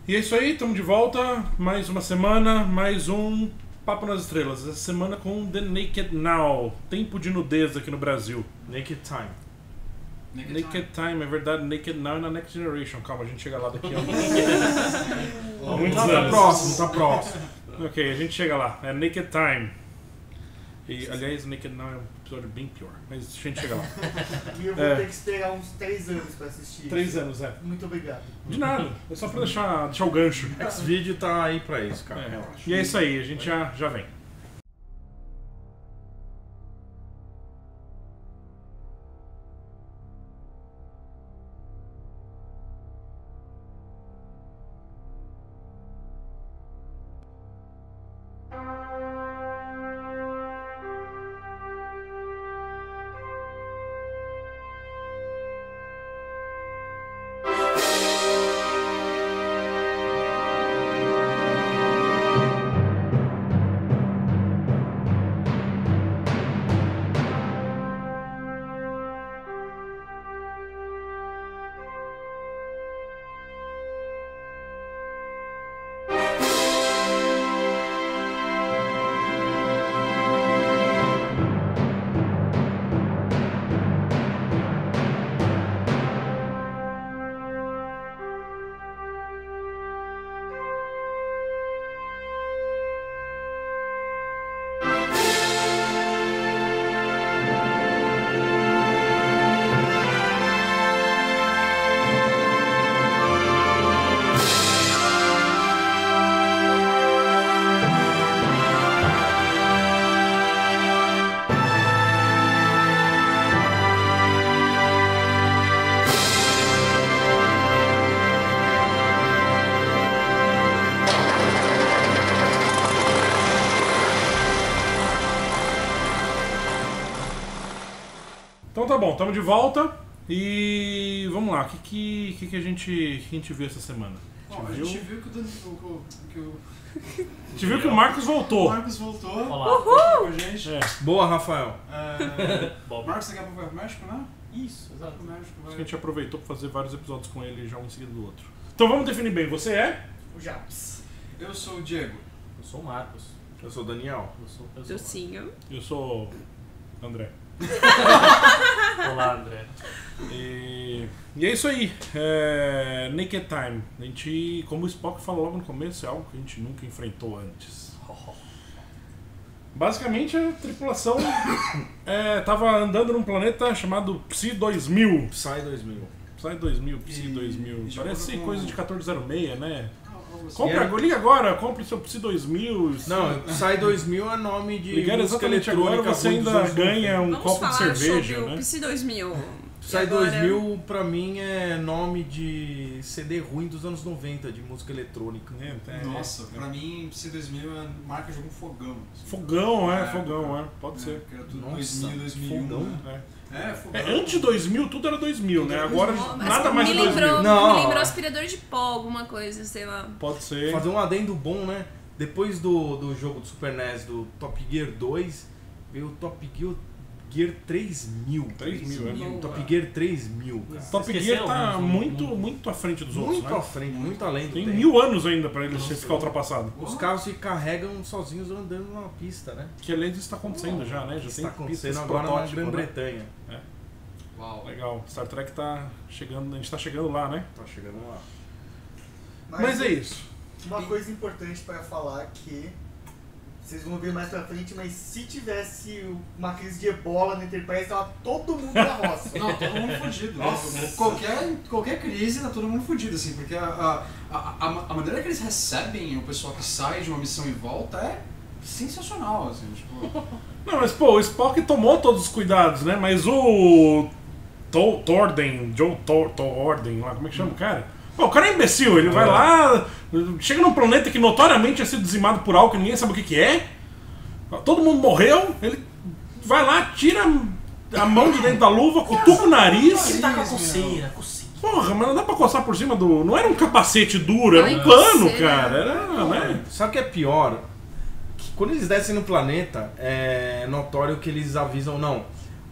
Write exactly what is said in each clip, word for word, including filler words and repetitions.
E é isso aí, estamos de volta. Mais uma semana, mais um Papo nas Estrelas. Essa semana com The Naked Now. Tempo de nudez aqui no Brasil. Naked Time. Naked, Naked Time. Time, é verdade. Naked Now e na Next Generation. Calma, a gente chega lá daqui a uns muitos tá, anos. Tá próximo, tá próximo. Ok, a gente chega lá. É Naked Time. E, aliás, Naked Now é um episódio bem pior, mas a gente chega lá. E eu vou É. ter que esperar uns três anos pra assistir. Três anos, é. Muito obrigado. De nada, é só pra deixar, deixar o gancho. X-Video tá aí pra isso, cara. É. Relaxa. E é isso aí, a gente já, já vem. Então tá bom, estamos de volta e vamos lá, o que, que, que, que, a gente, que a gente viu essa semana? Bom, a gente viu que o, Dan- o, que o, A gente viu que o Marcos o voltou. Marcos voltou Olá. com a gente. É, Boa, Rafael. É, Bom, Marcos daqui a pouco vai pro México, né? isso, Vai exato. pro México, acho vai. que a gente aproveitou para fazer vários episódios com ele já um seguido do outro. Então vamos definir bem, você é? O Japs. Eu sou o Diego. Eu sou o Marcos. Eu sou o Daniel. Eu sou, eu sou Docinho. Eu sou André. Olá, André. E, e é isso aí, é, Naked Time. A gente, como o Spock falou logo no começo, é algo que a gente nunca enfrentou antes. Basicamente a tripulação é, tava andando num planeta chamado Psi dois mil. Psy dois mil. Psy dois mil, Psi E- dois mil. e de Parece acordo com- coisa de quatorze zero seis, né? Algo assim. Compra, É. liga agora, compre seu Psi dois mil. Não, Psy dois mil é nome de Ligar música exatamente eletrônica agora, você ruim dos ainda anos ganha um Vamos copo de falar cerveja, sobre né? o Psy dois mil. Psy E dois agora- mil pra mim é nome de C D ruim dos anos noventa, de música eletrônica. É, é, Nossa, é. pra mim, C dois mil é marca de algum fogão. assim. Fogão, é, É, fogão, é, pode ser. Que era tudo Nossa, dois mil, dois mil e um, fogão? né? É. É, fogão. É, antes de dois mil, tudo era dois mil, né? Agora Oh, mas nada mais me é dois lembrou, mil. Não. Me lembrou aspirador de pó, alguma coisa, sei lá. Pode ser. Fazer um adendo bom, né? Depois do, do jogo do Super N E S, do Top Gear dois, veio o Top Gear, Gear três mil. três mil, é. Boa. Top Gear três mil, cara. Top Esqueceu Gear tá alguns, muito, muito. muito à frente dos outros, Muito né? à frente, muito além do Tem tempo. mil anos ainda pra ele ficar ultrapassado. Os carros se carregam sozinhos andando na pista, né? Que aliás isso está acontecendo já, né? Já Está tem acontecendo pistas agora na protótipo, né? Grã-Bretanha. Uau. Legal. Star Trek tá chegando, a gente tá chegando lá, né? Tá chegando lá. Mas, é isso. Uma coisa importante para falar que vocês vão ver mais pra frente, mas se tivesse uma crise de ebola na Enterprise, tava todo mundo na roça. Não, todo mundo fudido. Nossa. Qualquer, qualquer crise, tá todo mundo fudido, assim, porque a, a, a, a- a maneira que eles recebem o pessoal que sai de uma missão e volta é sensacional, assim, tipo... Não, mas pô, o Spock tomou todos os cuidados, né? Mas o To- Torden, Joe Tor- Torden, lá, como é que chama o cara? Pô, o cara é imbecil, ele vai lá, chega num planeta que notoriamente é sido dizimado por algo que ninguém sabe o que que é. Todo mundo morreu, ele vai lá, tira a mão de dentro da luva, cutuca o nariz. Ele tá com a coceira, coceira. Porra, mas não dá pra coçar por cima do... Não era um capacete duro, era um Ai, pano, coceira. cara. Era, né? Sabe o que é pior? Que quando eles descem no planeta, é notório que eles avisam, não,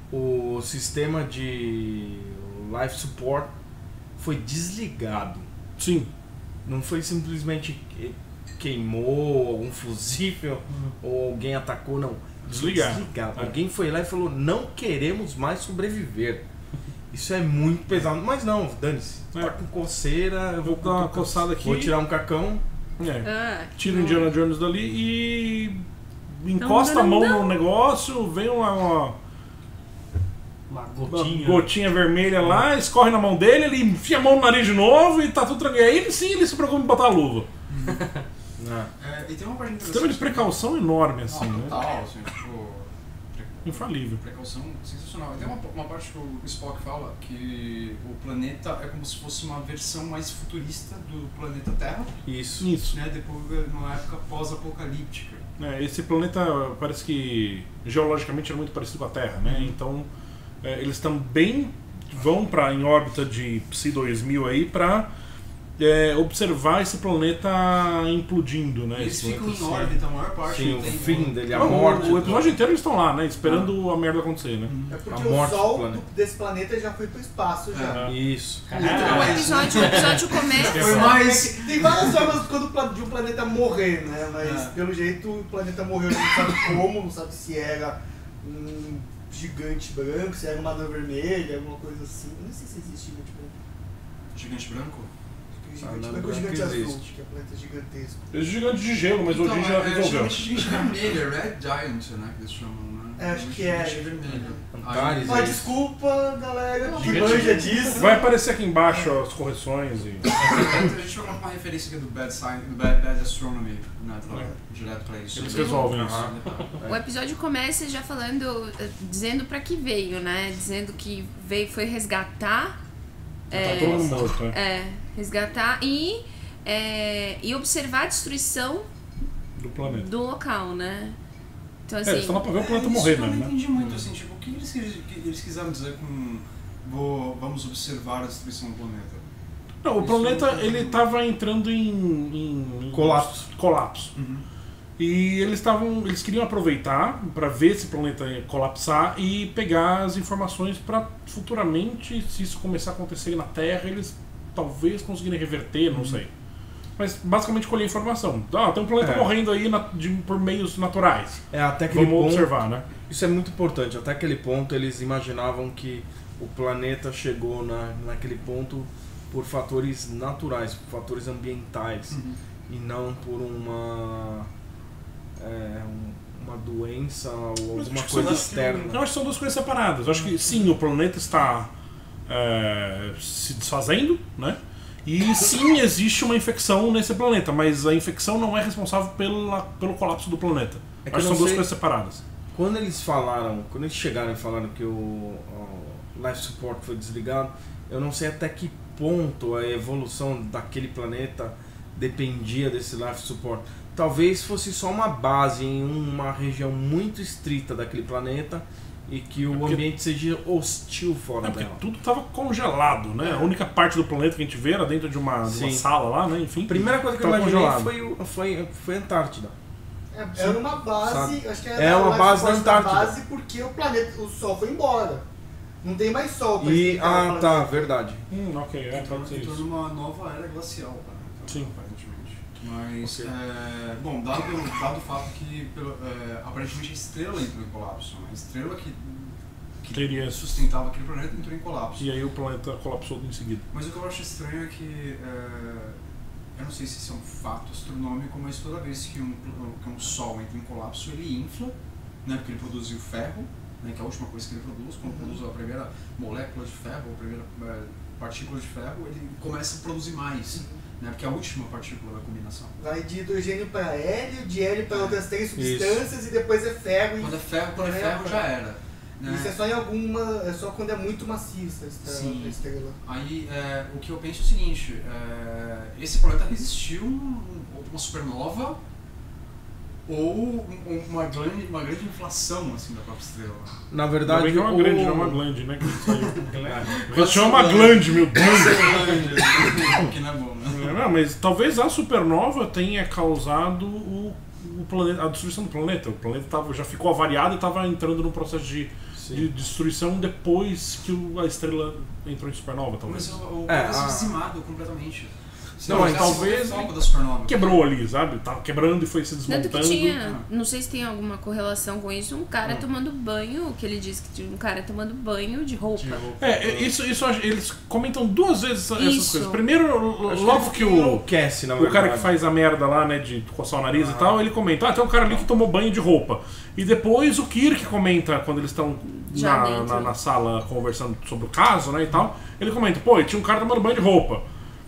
o sistema de life support foi desligado. Sim. não foi simplesmente que queimou algum fusível ou alguém atacou, não. Desligar. Desligar. É. Alguém foi lá e falou, não queremos mais sobreviver. Isso é muito pesado. Mas não, dane-se. É. Tá com coceira, eu vou, Vou dar uma cutucar- coçada aqui. vou tirar um cacão. É. Ah, Tira o não. Indiana Jones dali e encosta a não, mão não. no negócio, vem uma, uma- Uma uma gotinha. gotinha vermelha lá, escorre na mão dele, ele enfia a mão no nariz de novo e tá tudo tranquilo. Aí ele sim, ele se preocupa em botar a luva. Ah. É, e tem uma parte Sistema de precaução enorme, assim, Não, né? total, assim, tipo... pre- Infalível. Precaução sensacional. E tem uma, uma parte que o Spock fala que o planeta é como se fosse uma versão mais futurista do planeta Terra, Isso. Isso. né? Depois, numa época pós-apocalíptica. É, esse planeta parece que geologicamente é muito parecido com a Terra, né? Então é, eles também vão para em órbita de Psi dois mil aí para é, observar esse planeta implodindo, né? Eles Esse ficam em planeta, órbita a maior parte Sim, do o tempo. fim dele, a Não, morte. o episódio inteiro eles estão lá, né? Esperando a merda acontecer, né? É A porque morte o do Sol planeta. do- desse planeta já foi pro espaço já. É. Isso. O episódio, o episódio começa. Foi mais... Tem várias formas quando o pla- de um planeta morrer, né? Mas É. pelo jeito o planeta morreu, a gente não sabe como, não sabe se era um gigante branco, se era uma anã vermelha, alguma coisa assim. Eu não sei se existe gigante branco. Gigante branco? Acho que Ah, gigante anã branco ou branco gigante azul, existe. que é planeta gigantesco. Esse gigante de gelo, mas Então, hoje já é, resolveu. geralmente gigante vermelho, Red Giant, né? Que eles chamam, né? É, acho que é. Gigante vermelho. Antares. Mas Isso. desculpa, galera, que Gigante- manja disso. Vai aparecer aqui embaixo as correções e. A gente vai colocar uma referência aqui do Bad Science, do Bad, Bad Astronomy, né? Lá, direto pra isso. Eles resolvem isso. Aham. O episódio começa já falando, eh, dizendo pra que veio, né? Dizendo que veio, foi resgatar. Tá é, todo mundo morto, né? é, resgatar e, é, e observar a destruição Do planeta. do local, né? Então É, assim. eles estão lá pra ver o planeta É, morrer, isso né? eu não entendi muito, assim, tipo, o que eles, quis- que eles quiseram dizer com vou, vamos observar a destruição do planeta? Não, o Isso planeta não- ele tava entrando em, em- em Colapso. colapso. E eles estavam, eles queriam aproveitar para ver esse planeta colapsar e pegar as informações para futuramente, se isso começar a acontecer na Terra, eles talvez conseguirem reverter, não sei. Mas basicamente colher informação. Ah, tem um planeta É. morrendo aí na- de- por meios naturais. É, até aquele Vamos ponto, observar, né? isso é muito importante. Até aquele ponto eles imaginavam que o planeta chegou na, naquele ponto por fatores naturais, por fatores ambientais e não por uma é, um- uma doença ou Mas alguma acho que coisa são- externa. Eu acho que são duas coisas separadas. Eu acho que sim, o planeta está é, se desfazendo, né? E sim, existe uma infecção nesse planeta, mas a infecção não é responsável pela, pelo colapso do planeta. É que acho que eu são não duas sei- coisas separadas. Quando eles falaram, quando eles chegaram e falaram que o, o life support foi desligado, eu não sei até que ponto a evolução daquele planeta dependia desse life support. Talvez fosse só uma base em uma região muito estrita daquele planeta e que o porque- ambiente seja hostil fora É porque dela. tudo estava congelado, né? A única parte do planeta que a gente vê era dentro de uma, de uma Sim. sala lá, né? Enfim. A primeira coisa que eu tava imaginei congelado. foi, o- foi, foi a Antártida. É, era uma base, Sabe? acho que É era uma mais base da forte Antártida. base porque o planeta, o Sol foi embora. Não tem mais Sol pra E, esquentar o ah, planeta. tá, verdade. Hum, ok, é, Entrou, pode ser entrou isso. numa nova era glacial, né? Então, Sim. aparentemente. Mas, Ok. é, bom, dado, dado o fato que pelo, é, aparentemente a estrela entrou em colapso, né? A estrela que, que Teria- sustentava aquele planeta entrou em colapso. E aí o planeta colapsou em seguida. Mas o que eu acho estranho é que, é, eu não sei se isso é um fato astronômico, mas toda vez que um, que um Sol entra em colapso, ele infla, né, porque ele produziu ferro, né, que é a última coisa que ele produz, quando Uhum. produz a primeira molécula de ferro, a primeira é, partícula de ferro, ele começa a produzir mais, né, porque é a última partícula da combinação. Vai de hidrogênio para hélio, de hélio para outras três Isso. substâncias e depois é ferro. Quando é E ferro, quando é ferro já era. Né? isso é só em alguma. É só quando é muito maciça a estrela. Sim. A estrela. Aí, é, o que eu penso é o seguinte, é, esse planeta resistiu um- uma supernova ou um- uma grande, uma grande inflação assim, da própria estrela. Na Ainda verdade, bem que é uma o- grande, não é uma glande, né? Que saiu. Pode Chama uma ser glande, meu Deus! que não é bom, né? Não, mas talvez a supernova tenha causado o, o planeta, a destruição do planeta. O planeta tava, já ficou avariado e estava entrando num processo de, de destruição depois que o- a estrela entrou em supernova, talvez. Mas o, o É, planeta a- dizimado completamente. Não, mas talvez foco da supernova. quebrou ali, sabe? Tava quebrando e foi se Tanto desmontando. que tinha, não sei se tem alguma correlação com isso, um cara tomando banho, que ele disse que tinha um cara tomando banho de roupa. É, isso, isso eles comentam duas vezes essas Isso. coisas. Primeiro, logo que o, enlouquece, na o verdade. cara que faz a merda lá, né, de coçar o nariz e tal, ele comenta, ah, tem um cara ali que tomou banho de roupa. E depois o Kirk comenta, quando eles estão Já na, dentro. na, na sala conversando sobre o caso, né, e tal, ele comenta, pô, tinha um cara tomando banho de roupa.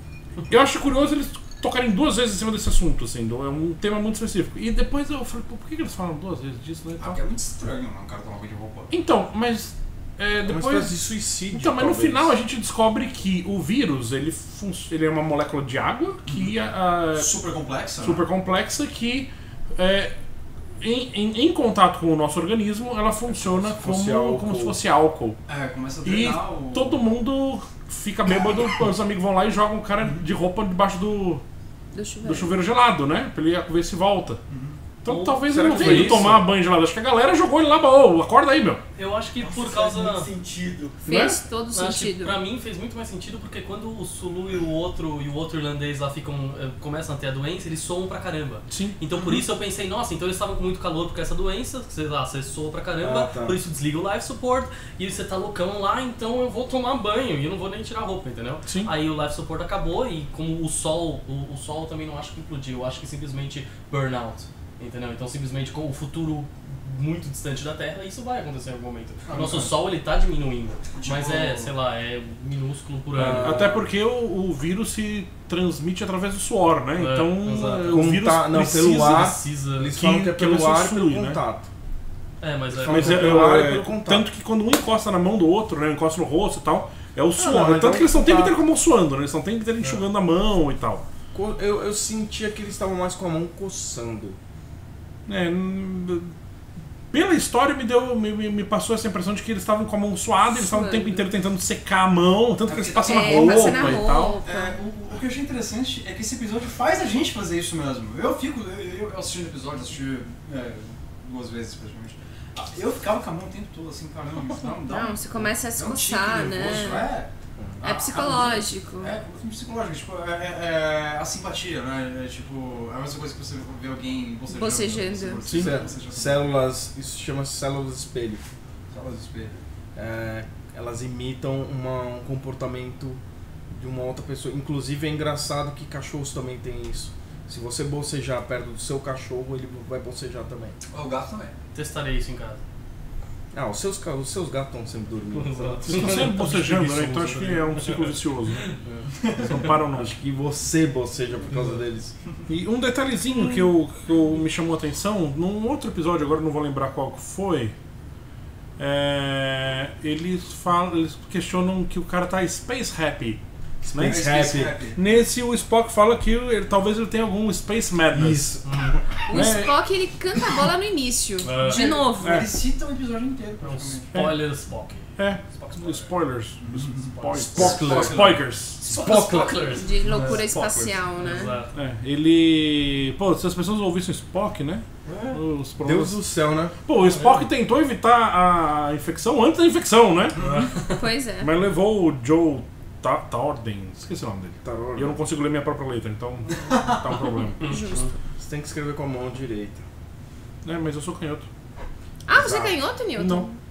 Eu acho curioso eles tocarem duas vezes em cima desse assunto, assim, é um tema muito específico. E depois eu falei, pô, por que eles falam duas vezes disso, né, e Ah, tal? porque é muito estranho, né? Um cara tomar banho de roupa. Então, mas é, É uma depois... espécie de suicídio. Então, mas no talvez. final a gente descobre que o vírus, ele, fun- ele é uma molécula de água que é Super complexa. né? super complexa que é, em, em, em contato com o nosso organismo ela funciona Se fosse como, álcool. como se fosse álcool. É, começa a E drenar o... todo mundo fica bêbado, os amigos vão lá e jogam o cara de roupa debaixo do, Do chuveiro. do chuveiro gelado, né? Pra ele ver se volta. Então Ou talvez será ele não que tenha foi ido isso? tomar banho gelado. Acho que a galera jogou ele lá, ô, acorda aí, meu. Eu acho que por Isso causa. faz muito sentido. Fez todo Eu acho que sentido. pra mim fez muito mais sentido porque quando o Sulu e o outro e o outro irlandês lá ficam eh, começam a ter a doença, eles soam pra caramba. Sim. Então por isso eu pensei, nossa, então eles estavam com muito calor por essa doença, sei lá, você soa pra caramba, Ah, tá. por isso desliga o life support e você tá loucão lá, então eu vou tomar banho e eu não vou nem tirar a roupa, entendeu? Sim. Aí o life support acabou e como o sol, o, o sol também não acho que implodiu, eu acho que simplesmente burnout, entendeu? Então simplesmente com o futuro muito distante da Terra, isso vai acontecer em algum momento. Ah, O nosso mas- Sol ele tá diminuindo, Tipo- mas é, sei lá, é minúsculo por Ah, ano. Até porque o, o vírus se transmite através do suor, né? É, então exato. o vírus Conta- não, precisa... pelo ar, Precisa. Eles que- falam que é que pelo a pessoa ar e pelo flui, né? contato. É, mas é. Mas é, pelo ar e é, pelo contato. tanto que quando um encosta na mão do outro, né, encosta no rosto e tal, é o suor. não, tanto então que eles estão o tempo contato. inteiro como suando, né? Eles estão o tempo inteiro enxugando a mão e tal. Co- Eu, eu sentia que eles estavam mais com a mão coçando. É, n- pela história me deu me, me- me passou essa impressão de que eles estavam com a mão suada, eles estavam o Suando. tempo inteiro tentando secar a mão, tanto que eles passam na É, roupa passa na e tal. roupa. É, o, o que eu achei interessante é que esse episódio faz a gente fazer isso mesmo. Eu fico, eu, eu assistindo o episódio, assisti é, duas vezes praticamente. Ah, Eu ficava com a mão o tempo todo assim, caramba, não, dá Não, um- você começa a se dá um tique coçar, nervoso, né? É, É psicológico. É, psicológico, tipo, é, é- é a simpatia, né? É, tipo, é a mesma coisa que você vê alguém bocejando. Bocejando. Você- Sim. bocejando. Células, isso chama células espelho. Células de espelho. É, elas imitam uma- um comportamento de uma outra pessoa. Inclusive é engraçado que cachorros também têm isso. Se você bocejar perto do seu cachorro, ele vai bocejar também. O gato também. Testarei isso em casa. Ah, os seus, ca- os seus gatos estão sempre dormindo. Exato. Eles estão sempre bocejando, né? Então acho que é um ciclo vicioso. Né? Eles não param não. Acho que você boceja por causa deles. E um detalhezinho que, eu, que eu me chamou a atenção, num outro episódio, agora eu não vou lembrar qual que foi, é, eles, falam, eles questionam que o cara tá space happy. Né? Space happy. Nesse, o Spock fala que ele, talvez ele tenha algum space madness. Isso. O É. Spock, ele canta a bola no início. É. De novo. É. Ele cita o episódio inteiro, É um praticamente. spoiler Spock. É, Spock spoiler. spoilers. Spoilers. Spockler. Spoilers. Spocklers. De loucura É, espacial, né? Exato. É, ele. Pô, se as pessoas ouvissem Spock, né? Os problemas. Deus do céu, né? Pô, o Spock tentou evitar a infecção antes da infecção, né? Pois é. Mas levou o Joe Ta- Torden, esqueci o nome dele. Tarô, E eu não consigo ler minha própria letra, então tá um problema. Justo. Você tem que escrever com a mão direita. É, mas eu sou canhoto. Ah, você é Exato. canhoto, Newton? Não.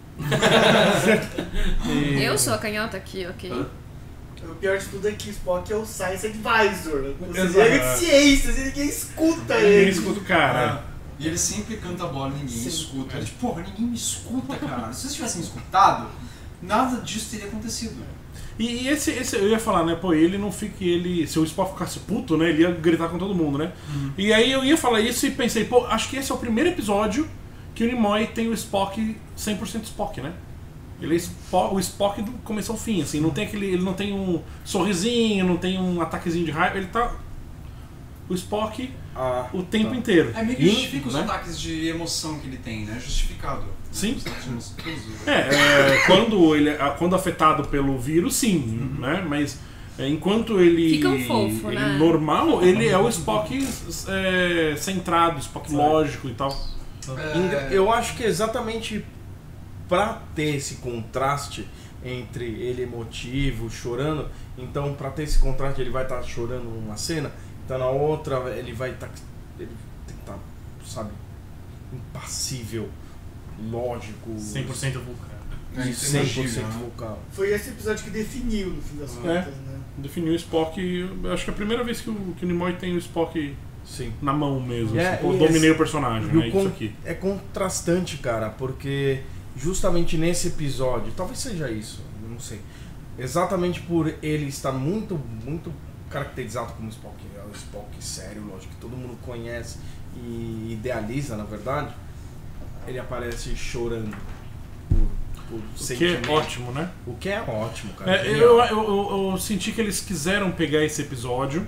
E- Eu sou a canhota aqui, ok? O pior de tudo é que o Spock é o Science Advisor. Você Exato. liga de ciências e ninguém escuta Ninguém ele. escuta o cara. E ele sempre canta a bola e ninguém Sim. escuta. Ele, tipo, porra, ninguém me escuta, cara. Se vocês tivessem escutado, nada disso teria acontecido. E, e esse, esse, eu ia falar, né, pô, ele não fica, ele, se o Spock ficasse puto, né, ele ia gritar com todo mundo, né? E aí eu ia falar isso e pensei, pô, acho que esse é o primeiro episódio que o Nimoy tem o Spock cem por cento Spock, né? Ele é Spo- o Spock do começo ao fim, assim, não tem aquele, ele não tem um sorrisinho, não tem um ataquezinho de raiva, ele tá o Spock Ah, o tempo tá. inteiro. É meio que E, justifica os né? ataques de emoção que ele tem, né? Justificado. Sim. Os ataques de emoção, todos os- É, é, quando ele é- quando afetado pelo vírus, sim, né? Mas é, enquanto ele, Fica um fofo, ele né? normal, ele é o Spock é, centrado, Spock lógico e tal. Engra- Eu acho que exatamente pra ter esse contraste, entre ele emotivo, chorando. Então, pra ter esse contraste, ele vai estar tá chorando numa cena, então na outra ele vai estar, tá, ele tem que estar, tá, sabe, impassível, lógico, cem por cento vulcano. É, e isso é cem por cento imagível, né? vulcão. Foi esse episódio que definiu, no fim das É. contas, né? Definiu o Spock. Eu acho que é a primeira vez que o, que o Nimoy tem o Spock Sim. na mão mesmo. É, assim, pô, e dominei esse- o personagem, E o é con- isso aqui. É contrastante, cara, porque justamente nesse episódio, talvez seja isso, eu não sei. Exatamente por ele estar muito, muito caracterizado como Spock, é o Spock sério, lógico, que todo mundo conhece e idealiza, na verdade, ele aparece chorando por, por O que sentimento. é ótimo, né? O que é ótimo, cara. É, genial. eu, eu, eu, eu senti que eles quiseram pegar esse episódio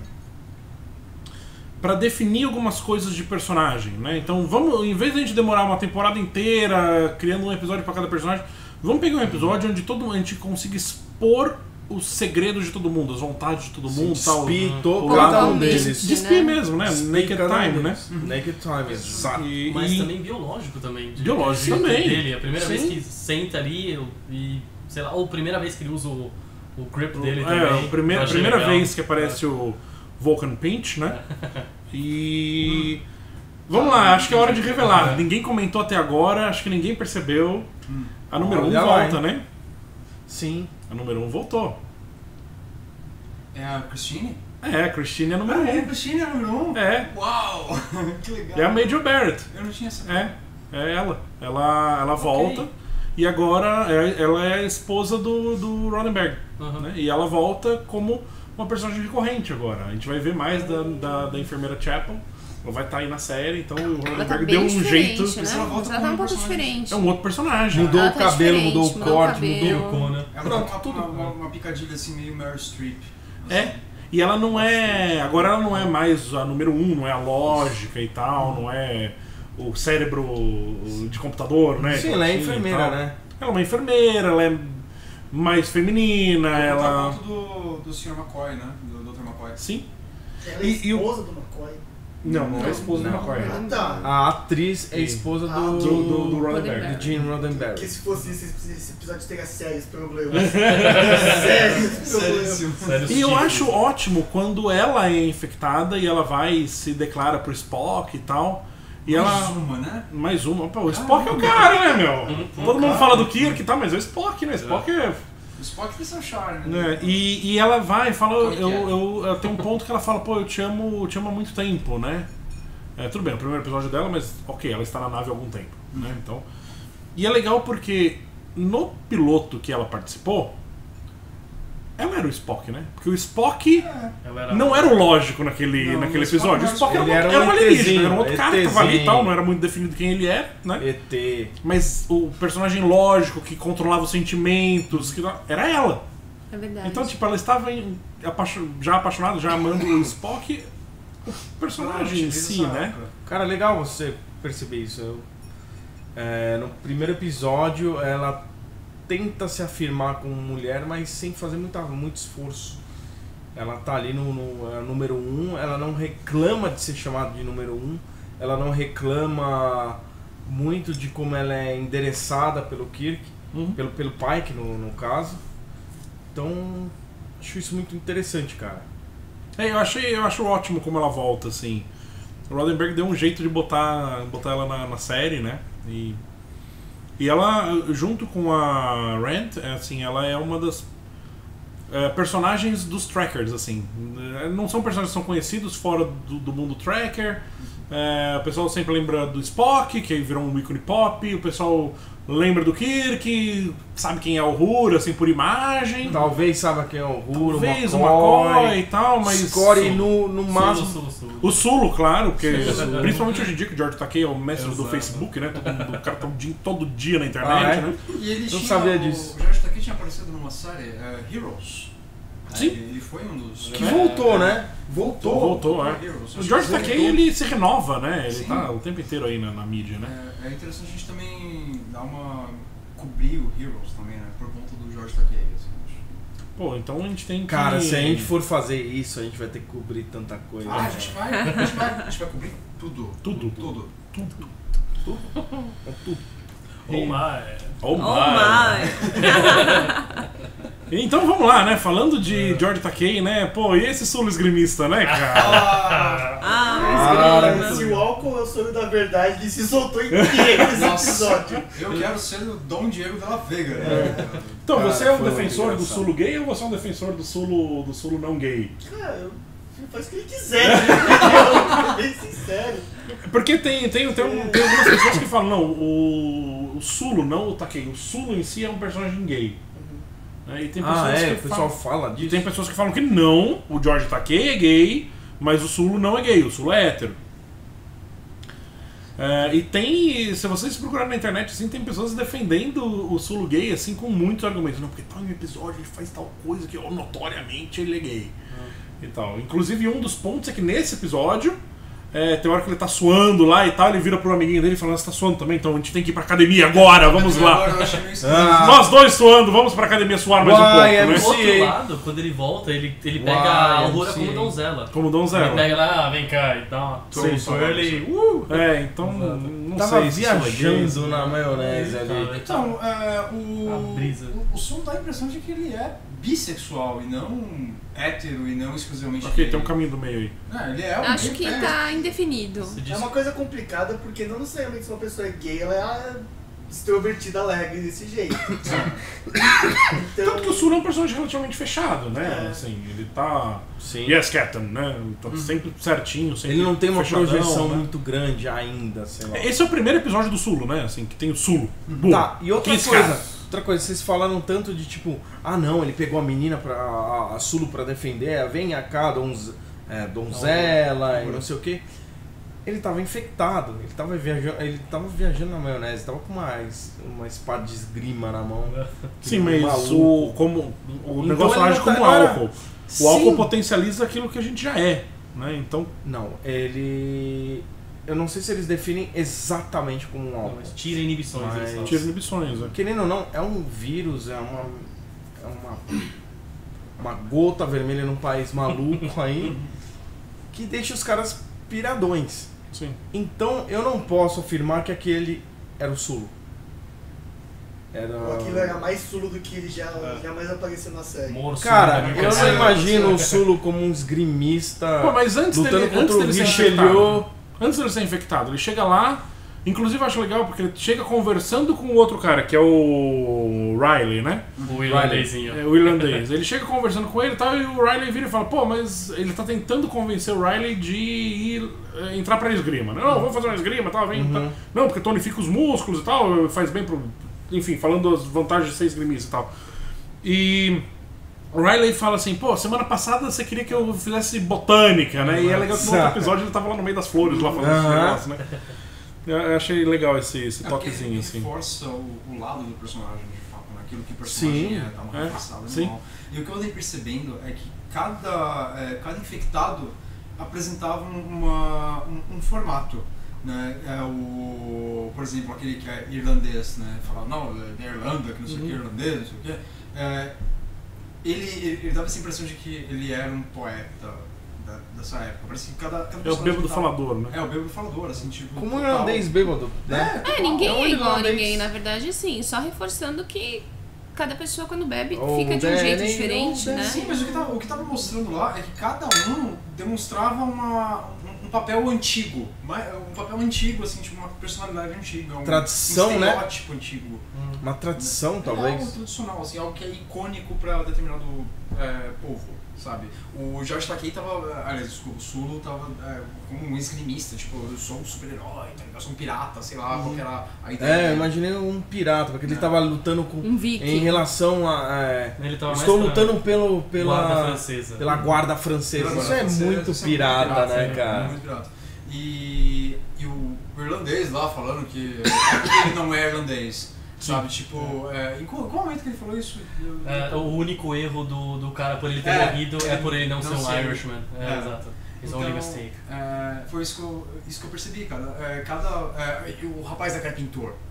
pra definir algumas coisas de personagem, né? Então, vamos, em vez de a gente demorar uma temporada inteira criando um episódio pra cada personagem, vamos pegar um episódio onde todo, a gente consiga expor os segredos de todo mundo, as vontades de todo mundo, tal. Despir o todo lado cada um Totalmente. deles. Despir né? mesmo, né? Despir Naked cada um Time, né? deles. Naked Time, exato. E, Mas e- também biológico também. de- Biológico de- também. Dele, a primeira Sim. vez que senta ali eu- e, sei lá, ou a primeira vez que ele usa o, o grip dele é, também. a primeira, eu achei primeira legal. vez que aparece o Vulcan Pinch, né? E. Vamos lá, acho que é hora de revelar. É. Ninguém comentou até agora, acho que ninguém percebeu. A número um Olha lá, volta, hein? né? Sim. A número um voltou. É a Christine? É, a Christine é a número Ah, é a um. Christine é a número um? É, Uau! Que legal. é a Major Barrett. Eu não tinha essa. É, é ela. Ela, ela volta e agora é- ela é a esposa do, do Roddenberry. Uhum. Né? E ela volta como uma personagem recorrente agora. A gente vai ver mais da, da, da enfermeira Chapel. Ela vai estar aí na série, então o Ela tá Roddenberry bem deu um diferente, jeito. né? Mas ela volta Ela tá como um pouco personagem. diferente. É um outro personagem. Mudou Ela o tá cabelo, diferente, mudou o mudou o corte, cabelo. mudou. Vilcona. É Pronto, uma, tudo. uma, uma, uma picadilha assim meio Meryl Streep. assim. É. E ela não é. Agora ela não é mais a número um, não é a lógica e tal, não é o cérebro de computador, né? Sim, que ela é tinha e enfermeira, tal. né? Ela é uma enfermeira, ela é mais feminina, É o ela. contraponto do, do senhor McCoy, né? Do doutor McCoy. Sim. Ela é E- e o- esposa do McCoy. Não, não é a esposa do Não. McCoy. Ah, tá. A atriz é esposa Ah, do, Do, do, do Roddenberry. Roddenberry. do Gene Roddenberry. Porque se fosse isso, esse, esse episódio teria sérios problemas. sérios problemas. Sério. Sério, E eu tipo, acho ótimo quando ela é infectada e ela vai e se declara pro Spock e tal. E Mais ela. uma, né? Mais uma. Pô, o Spock é o cara, né, meu? Uhum. Todo mundo fala do Kirk e tal, mas é o Spock, né? Spock é. O Spock tem seu charme, né? né? E, e ela vai e fala. Como é que Eu, é? eu, eu, tem um ponto que ela fala, pô, eu te amo, eu te amo há muito tempo, né? É, tudo bem, é o primeiro episódio dela, mas ok, ela está na nave há algum tempo, né? Então. E é legal porque no piloto que ela participou, ela era o Spock, né? Porque o Spock ela era- não era o lógico naquele, Não, naquele o Spock episódio. O não Spock era, ele um, era um era um alienígena, ETzinho, era um outro cara que tava ali e ETzinho. tal, não era muito definido quem ele era, né? E T. Mas o personagem lógico, que controlava os sentimentos, que era ela. É verdade. Então, tipo, ela estava em- apaixo- já apaixonada, já amando o Spock, o personagem em si, né? Cara, legal você perceber isso. Eu- é, no primeiro episódio, ela tenta se afirmar como mulher, mas sem fazer muita, muito esforço. Ela tá ali no, no é, número um, ela não reclama de ser chamada de número um, ela não reclama muito de como ela é endereçada pelo Kirk, Uhum. pelo, pelo Pike, no, no caso. Então, acho isso muito interessante, cara. É, eu achei, eu acho ótimo como ela volta, assim. O Roddenberry deu um jeito de botar, botar ela na, na série, né? E, e ela, junto com a Rand, é, assim, ela é uma das é, personagens dos Trackers, assim. É, não são personagens que são conhecidos fora do, do mundo Tracker. É, o pessoal sempre lembra do Spock, que virou um ícone pop. O pessoal lembra do Kirk, sabe quem é o Uhura, assim, por imagem. Talvez saiba quem é o Huro, Talvez o McCoy, McCoy e tal, mas... Score no, no Sulo, máximo. sulo, sulo. O Sulo, claro, porque principalmente hoje em dia que o George Takei é o mestre do Exato. Facebook, né? Todo, mundo- o cara tá o dia- todo dia na internet, Ah, é? né? E ele Não tinha, sabia o, disso. O Jorge Takei tinha aparecido numa série, é, Heroes. Sim. Ele, ele foi um dos... Que É. voltou, né? Voltou. Voltou, é. Heroes. O Acho George que Takei, voltou. ele se renova, né? Ele Sim. tá o tempo inteiro aí na, na mídia, né? É, é interessante a gente também dar uma... cobrir o Heroes também, né? Por conta do Jorge Takei, assim, acho. Pô, então a gente tem que... Cara, se a gente for fazer isso, a gente vai ter que cobrir tanta coisa. Ah, a né? gente vai, a gente vai, a gente vai cobrir tudo. Tudo. Tudo. Tudo. Tudo. Oh my. Oh, Oh my. my! Então vamos lá, né? Falando de George Takei, né? Pô, e esse sul esgrimista, né, cara? Ah, Ah, cara, esgrima. se o álcool é o sonho da verdade, ele se soltou inteiro nesse Nossa. episódio. Eu quero ser o Dom Diego Della Vega, né? Então, Cara, você é um foi muito defensor do engraçado. sulo gay ou você é um defensor do sulo, do sulo não gay? Cara, eu- ele faz o que ele quiser, né? Eu sou bem sincero. Porque tem, tem, tem, um- tem algumas pessoas que falam, não, o, o Sulo, não o Takei, o Sulo em si é um personagem gay. Né? E tem pessoas Ah, é? que O pessoal falam, fala e disso? tem pessoas que falam que não, o George Takei é gay, mas o Sulo não é gay, o Sulo é hétero. É, e tem, se vocês procurarem na internet, assim, tem pessoas defendendo o Sulo gay, assim, com muitos argumentos. Não, porque tal episódio ele faz tal coisa que, ó, notoriamente, ele é gay. E tal. Inclusive, um dos pontos é que nesse episódio, é, tem hora que ele tá suando lá e tal, ele vira pro amiguinho dele e fala, você tá suando também, então a gente tem que ir pra academia agora, vamos lá. Agora eu achei meio esquisito. Ah. Nós dois suando, vamos pra academia suar mais um Uai, pouco, é né? Do outro Sim. lado, quando ele volta, ele, ele pega Uai, a Aurora sim. como donzela. Como Ele Dom Zé. pega lá, ah, vem cá e dá uma Sim, twirly. Uh! É, então, Exato. não Tava sei se isso é gay, viajando se- na maionese ali. Então, é, o, A brisa. o, o som dá a impressão de que ele é bissexual e não hétero e não exclusivamente Ok, gay. tem um caminho do meio aí. É, ele é um Acho meio que termo. tá indefinido. Se É diz- uma coisa complicada porque não necessariamente se uma pessoa é gay, ela é extrovertida, alegre desse jeito. Então, Tanto que o Sulo é um personagem relativamente fechado, né? É. Assim, ele tá... Sim. Yes, Captain, né? Tá sempre certinho, sempre Ele não tem uma fechadão, projeção né? muito grande ainda, sei lá. Esse é o primeiro episódio do Sulo, né? Assim, que tem o Sulo. Bum. Tá, e outra quinze coisa, caras. outra coisa, vocês falaram tanto de tipo, ah não, ele pegou a menina pra a, a Sulo pra defender, vem cá, donz, é, donzela e não sei o que. Ele tava infectado, ele tava viajando, ele tava viajando na maionese, tava com uma, es- uma espada de esgrima na mão. Sim, Um mas maluco. o, como, o Então negócio ele age não tá- como agora- álcool. O Sim. álcool potencializa aquilo que a gente já é, né? Então, Não, ele. Eu não sei se eles definem exatamente como um Não, álcool. mas tira inibições. Mas- eles falam. tira inibições, né? Querendo ou não, é um vírus, é uma. É uma. Uma gota vermelha num país maluco aí que deixa os caras piradões. Sim. Então eu não posso afirmar que aquele era o Sulo. Era. ou aquilo era mais sulo do que ele já jamais apareceu na série. Morso, Cara, né? eu não É, imagino o Sulo como um esgrimista Pô, mas antes lutando dele, contra antes o dele ser Richelieu. infectado, antes dele ser infectado, ele chega lá, inclusive eu acho legal porque ele chega conversando com o outro cara, que é o Riley, né? O irlandezinho. É, o irlandês. Ele chega conversando com ele e tal, e o Riley vira e fala, pô, mas ele tá tentando convencer o Riley de ir, eh, entrar pra esgrima. Não, vamos fazer uma esgrima e tal, vem. Uhum. Tá. Não, porque tonifica os músculos e tal, faz bem pro... Enfim, falando das vantagens de ser esgrimista e tal. E o Riley fala assim, pô, semana passada você queria que eu fizesse botânica, né? E é legal que no outro episódio ele tava lá no meio das flores, lá falando esse Aham. negócio, né? Eu eu achei legal esse, esse É porque toquezinho, assim. reforça o, o lado do personagem, de fato, naquilo que o personagem Sim, é, dá uma é, reforçada sim. animal. E o que eu andei percebendo é que cada, é, cada infectado apresentava uma, um, um formato. Né? É o, por exemplo, aquele que é irlandês, né? Fala, não, é da Irlanda, que não sei o que, Uhum. irlandês, não sei o que. É, ele, ele, ele dava essa impressão de que ele era um poeta da, dessa época. Parece que cada, cada É o personagem bêbado tava- falador, né? É, o bêbado falador, assim, tipo... Como um total- irlandês bêbado, né? É, ninguém É um é igual a irlandês. ninguém, na verdade, sim. Só reforçando que cada pessoa quando bebe Oh, fica de um jeito Danny, diferente, oh, né? Sim, mas o que tava, o que tava mostrando lá é que cada um demonstrava uma, um, um papel antigo. uma- Um papel antigo, assim, tipo uma personalidade antiga. Um, Tradição, um né? estereótipo antigo. Uma tradição, É algo talvez. tradicional, assim, algo que é icônico pra determinado é, povo, sabe? O George Takei tava, aliás, desculpa, o Sulo tava é, como um esgrimista, tipo, eu sou um super-herói, tá ligado? Eu sou um pirata, sei lá, qual que era a ideia. É, eu dele. imaginei um pirata, porque ele É. tava lutando com. Um Em viking. relação a. é, Ele tava estou mais pra lutando pelo, guarda pela, francesa. pela guarda francesa. Pela Isso guarda é francesa, muito isso é pirata, muito né, é cara? muito pirata. E, e o irlandês lá falando que ele não é irlandês. Sabe, tipo, é, em qual, qual momento que ele falou isso? Eu- É, o único erro do, do cara por ele ter É, morrido é por ele não, não ser um ser- Irishman. É, é. exato. His Então, only mistake. é, foi isso que eu, isso que eu percebi, cara. É, cada, é, e o rapaz da cara é pintor,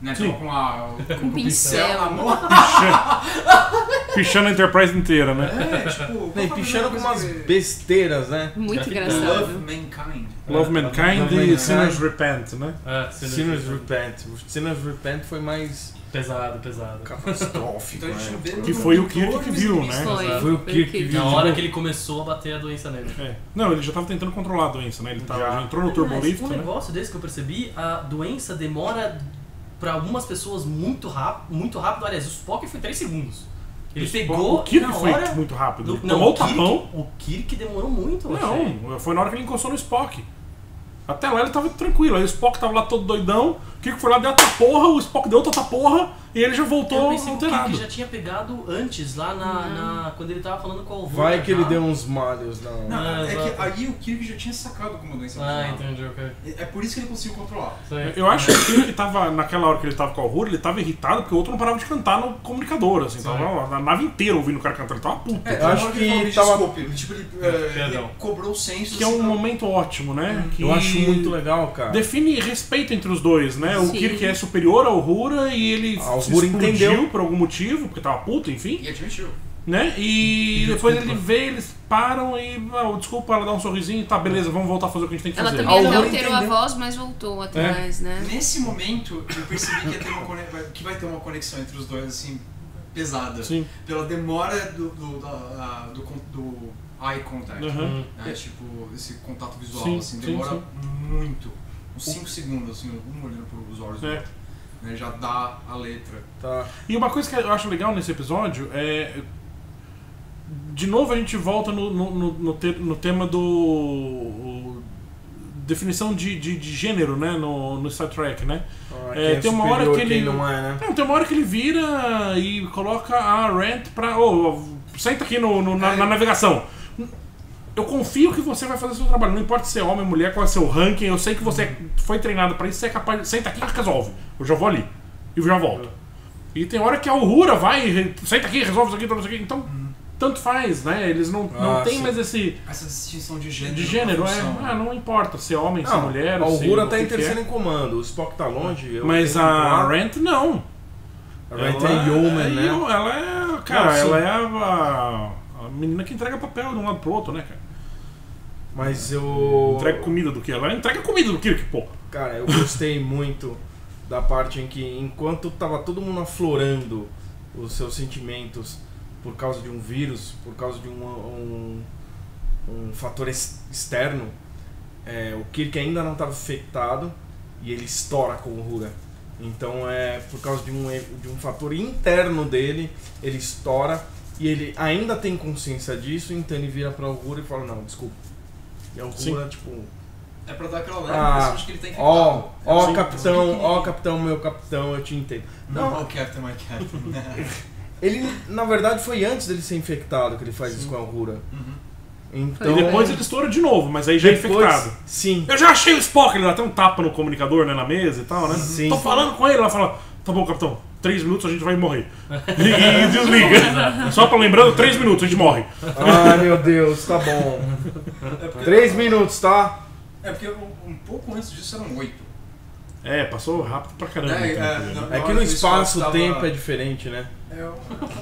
Né? Sim. Tava com, a, com, Com o pincel. na mão. Pichando a Enterprise inteira, né? É, tipo... Não, e qual pichando foi com a umas coisa que- besteiras, né? Muito Já fica- Love engraçado. Mankind. Love Mankind Love e Mankind. Sinners Repent, né? É, Sinners Sinners Repent. Repent. Sinners Repent foi mais Pesado, pesado. catastrófico, Então a gente né? vê Que no foi o doutor Kirk que viu, Smith. né? Foi. Foi o Kirk que viu. Na hora que ele começou a bater a doença nele. É. Não, ele já tava tentando controlar a doença, né? Ele tava, Já. já entrou no Mas turbolift, um né? negócio desse que eu percebi, a doença demora pra algumas pessoas muito rápido, muito rápido. Aliás, o Spock foi três segundos. Ele pegou O Kirk na foi hora... muito rápido. Ele Não, tomou o o Kirk, tapão. o Kirk demorou muito, eu achei. Não, foi na hora que ele encostou no Spock. Até lá ele tava tranquilo. Aí o Spock tava lá todo doidão. O Kirk foi lá, deu outra porra. O Spock deu outra porra. E ele já Eu voltou pensei que o alterado. Kirk já tinha pegado antes, lá na, na- quando ele tava falando com o Alvor. Vai que ele já. deu uns malhos na... Não, Ah, é exato. que aí o Kirk já tinha sacado como a doença Ah, funcionava. entendi, ok. É por isso que ele conseguiu controlar. Sei. Eu acho que o Kirk tava, naquela hora que ele tava com o Alvor, ele tava irritado porque o outro não parava de cantar no comunicador, assim. Sim. Tava a nave inteira ouvindo o cara cantando. Ele tava puto. É, Eu acho na hora que ele falou, tava- desculpe, ele, tipo, ele, é, Perdão. ele cobrou o senso. Que é assim, um pra- momento ótimo, né? Que Eu acho muito legal, cara. define respeito entre os dois, né? O Sim. Kirk é superior ao Uhura e ele Ah, o se Uhura explodiu entendeu. por algum motivo, porque tava puto, enfim, E admitiu. né? E Pediu depois desculpa. ele vê, eles param e, ah, desculpa, ela dá um sorrisinho, tá, beleza, vamos voltar a fazer o que a gente tem que Ela fazer. também até Alvor alterou a entendeu. voz, mas voltou atrás, né? Nesse momento, eu percebi que, ia ter uma cone- que vai ter uma conexão entre os dois, assim, pesada. Sim. Pela demora do, do, da- a- do, con- do eye contact. Uhum. Hum. Né? Tipo, esse contato visual, Sim, assim, sim, demora sim. muito. Uns cinco segundos, assim, um olhando pros olhos do É. outro. Né? Já dá a letra. Tá. E uma coisa que eu acho legal nesse episódio é. De novo a gente volta no, no, no, no te- no tema do. o- definição de, de, de gênero, né? No, no Star Trek, né? Ah, É, quem é tem uma hora superior, que ele- quem não é, né? Não, tem uma hora que ele vira e coloca a Rand pra. Ô, senta aqui no, no- na, É. na navegação. Eu confio que você vai fazer o seu trabalho. Não importa se é homem ou mulher, qual é o seu ranking. Eu sei que você foi treinado pra isso, você é capaz de. Senta aqui e resolve. Eu já vou ali. E eu já volto. E tem hora que a Uhura vai, re- senta aqui, resolve isso aqui, tudo isso aqui. Então, tanto faz, né? Eles não, não Ah, tem sim. mais esse. Essa distinção de gênero. De gênero, na é. função, Ah, não importa se é homem, se é Não, mulher. a se Uhura o tá que em que é. terceiro em comando, o Spock tá longe. eu Mas tenho que a controlar. Rand não. A Rand é Yeoman, né? Yeoman, Ela é. Cara, Não, sim. ela é a, a menina que entrega papel de um lado pro outro, né, cara? Mas eu... Entrega comida do que? Ela entrega comida do Kirk, pô. Cara, eu gostei muito da parte em que, enquanto tava todo mundo aflorando os seus sentimentos por causa de um vírus, por causa de um, um, um fator ex- externo, é, o Kirk ainda não estava infectado e ele estoura com o Uhura. Então é por causa de um, de um fator interno dele, ele estoura e ele ainda tem consciência disso, então ele vira pra Uhura e fala, não, desculpa. E a Uhura, tipo... É pra dar aquela leve Ah, impressão de que ele tá infectado. Ó, ó, Sim, capitão, sim. ó, capitão, meu capitão, eu te entendo. Não, Não, oh, Captain, my Captain. ele, na verdade, foi antes dele ser infectado que ele faz isso com a Uhura. Uhum. Então, E depois ele estoura de novo, mas aí já é depois- infectado. Sim. Eu já achei o Spock, ele dá até um tapa no comunicador, né, na mesa e tal, né? Sim. Tô falando com ele, ela fala, tá bom, capitão, três minutos a gente vai morrer. E, e desliga. Só pra lembrando, três minutos a gente morre. Ai, meu Deus, tá bom. É porque, Três minutos, tá? É porque um, um pouco antes disso eram oito. É, passou rápido pra caramba. É, então, é, né? não. É Na que hora no que o Scott espaço-tempo tava- é diferente, né? É, eu...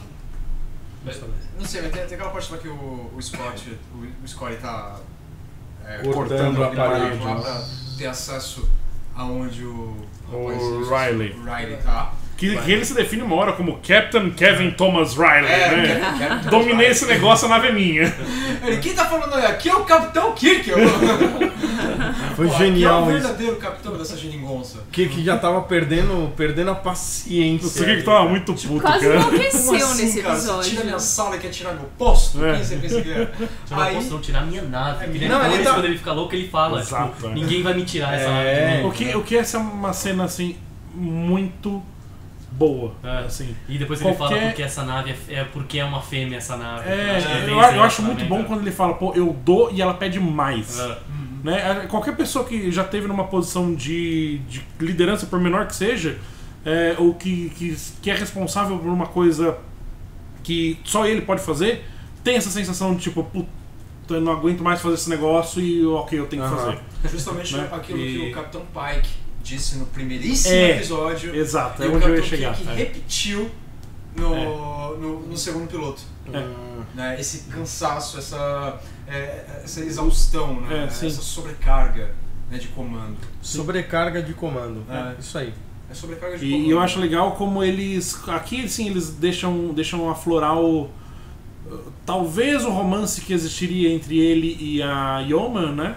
Não sei, mas tem, tem aquela parte lá que o, o Scott, o, o Scotty tá é, Cortando a ele parede, lá né? pra ter acesso aonde o, O rapazinho- Riley. o Riley tá. Que, que ele se define uma hora como Captain Kevin Thomas Riley, É, né? quero- quero- Dominei esse negócio, a nave é minha. Ele, quem tá falando aí? Aqui é o Capitão Kirk! eu- Foi Pô, genial aqui é o isso. verdadeiro capitão dessa geringonça. Que, que já tava perdendo, perdendo a paciência. Não sei o que que tava muito puto, Quase cara. enlouqueceu Como assim, nesse cara? Você tira episódio. minha sala e quer tirar meu posto? É. Quem você pensa que é? Eu não posso não tirar minha nave. Porque Não, depois, ele tá- quando ele fica louco, ele fala, Exato, tipo, é. ninguém vai me tirar essa É. nave de mim. O que, o que essa é uma cena, assim, muito boa, É. assim. E depois ele fala Qualquer- porque essa nave é, é porque é uma fêmea essa nave. É, acho que eu, bem eu esse acho muito relacionamento. bom quando ele fala, pô, eu dou e ela pede mais. É. Né? Qualquer pessoa que já teve numa posição de, de liderança, por menor que seja, é, ou que, que, que é responsável por uma coisa que só ele pode fazer, tem essa sensação de tipo, puta, eu não aguento mais fazer esse negócio e ok, eu tenho que Aham. fazer. Justamente Né? aquilo E- que o Capitão Pike disse no primeiríssimo É, episódio. Exato, é E o onde eu ia Capitão chegar. Kirk É. repetiu no, É. no, no segundo piloto. É. Né? Esse cansaço, essa, é, essa exaustão, né? É, sim. Essa sobrecarga, né, de comando. Sobrecarga de comando. É. Isso aí. É sobrecarga de comando. E eu acho legal como eles. Aqui sim eles deixam, deixam aflorar o. Talvez o romance que existiria entre ele e a Yeoman, né?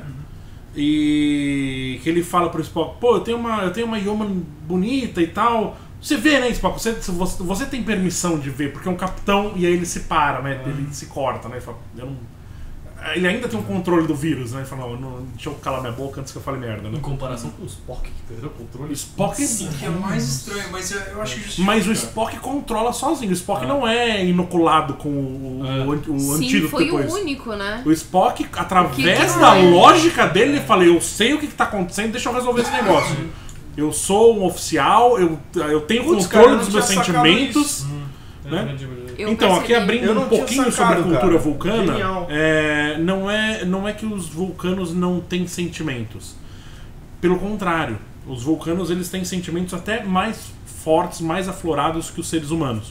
E que ele fala pro Spock, pô, eu tenho uma, eu tenho uma Yeoman bonita e tal. Você vê, né, Spock? Você, você, você tem permissão de ver, porque é um capitão e aí ele se para, né? Ele se corta, né? Ele fala, eu não. Ele ainda tem um controle do vírus, né? Ele fala, não, não, deixa eu calar minha boca antes que eu fale merda, né? Em comparação com o Spock, que perdeu o controle. Spock. Sim, que é mais estranho, mas eu, eu acho que justifica. Mas o Spock controla sozinho. O Spock Ah. não é inoculado com o, É. o, anti- o Sim, antídoto foi depois. o único, né? O Spock, através que que da é? lógica dele, ele fala, eu sei o que, que tá acontecendo, deixa eu resolver esse negócio. Eu sou um oficial, eu, eu tenho Putz, controle cara, eu dos não meus tinha sacado sentimentos. É, Né? Eu Então, aqui percebi. abrindo Eu não um tinha pouquinho sacado, sobre a cultura cara. vulcana, Genial. é, não, é, não é que os vulcanos não têm sentimentos. Pelo contrário, os vulcanos eles têm sentimentos até mais fortes, mais aflorados que os seres humanos.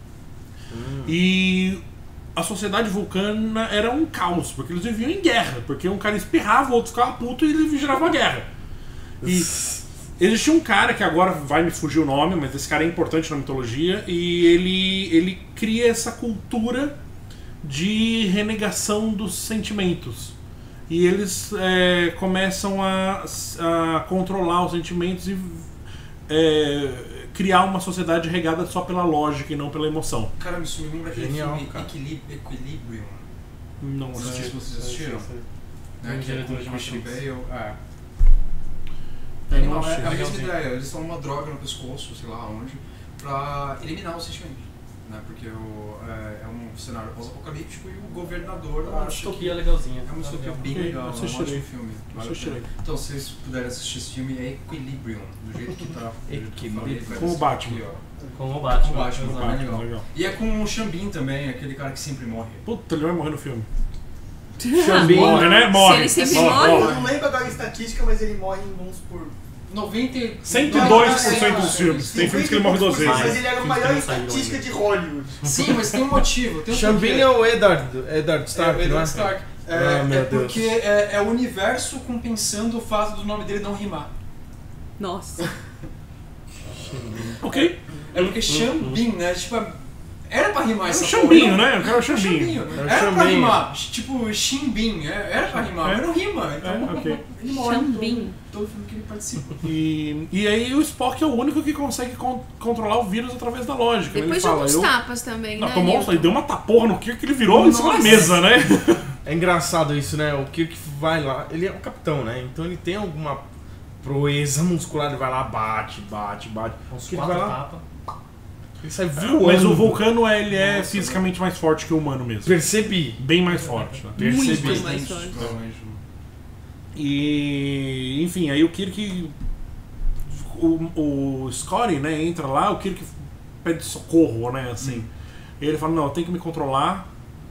E a sociedade vulcana era um caos, porque eles viviam em guerra, porque um cara espirrava, o outro ficava puto e ele gerava uma guerra. E existia um cara que agora vai me fugir o nome, mas esse cara é importante na mitologia, e ele, ele cria essa cultura de renegação dos sentimentos. E eles é, começam a, a controlar os sentimentos e é, criar uma sociedade regada só pela lógica e não pela emoção. Cara, isso me lembra aquele Genial, filme cara. Equilib- Equilibrium. Não Não sei se assisti. vocês assistiram. Né, Um que é com diretor de Christian Matrix. Bale. É. Eu não Não, é assisti. a mesma Legalzinho. ideia, eles tomam uma droga no pescoço, sei lá onde, pra eliminar os sentimentos. Né? Porque o, é, é um cenário pós-apocalíptico e o governador Uma acha que distopia legalzinha. é uma distopia Legal. bem Ok, legal, é um assistirei. ótimo filme. Vale a Assistirei. pena. Então, se vocês puderem assistir esse filme, é Equilibrium, do jeito que tá. do jeito que eu falei, Equilibrium. vai Com o assistir Batman. aqui, ó. Com o Batman. Com o Batman, exato. Batman. Batman, legal. E é com o Xambin também, aquele cara que sempre morre. Puta, ele vai morrer no filme. Xambin. Morre, né? Morre. Se ele sempre Morre, morre. Eu não lembro agora a estatística, mas ele morre em uns por. noventa e- cento e dois por cento noventa dos filmes. Tem filmes que ele morre duas vezes. Mas ele era a Filmes maior que não saíram estatística ainda. de Hollywood. Sim, mas tem um motivo. Tem um Xambin porquê. é o Eddard, Eddard Stark, é, o não é? Edward Stark. É, Ah, meu é porque Deus. é, é o universo compensando o fato do nome dele não rimar. Nossa. Ok. É porque Xambin, né? Tipo, era pra rimar É o essa Xambinho, porra, né? Eu quero o Xambinho. Xambinho. É o Era pra Xambinho. rimar. Tipo, Ximbin. é, Era pra rimar, É. mas não rima. Então, É, ok. ele morre em Xambin. todo, todo filme que ele participa. E, e aí o Spock é o único que consegue con- controlar o vírus através da lógica. né? Depois ele de fala, alguns eu... tapas também, Não, né? tomou, Newton? ele deu uma taporra no Kirk que ele virou em cima da Nossa. mesa, né? É engraçado isso, né? O Kirk vai lá, ele é um capitão, né? Então ele tem alguma proeza muscular, ele vai lá, bate, bate, bate. Uns Ele quatro vai lá, tapas. ele sai voando. Mas o vulcano ele é Nossa, fisicamente mais forte que o humano mesmo. Percebi. Bem mais forte. Né? Percebi. Muito mais forte. Provavelmente. E enfim, aí o Kirk. O, o Scotty, né, entra lá, o Kirk pede socorro, né? Assim. E ele fala, não, eu tenho que me controlar.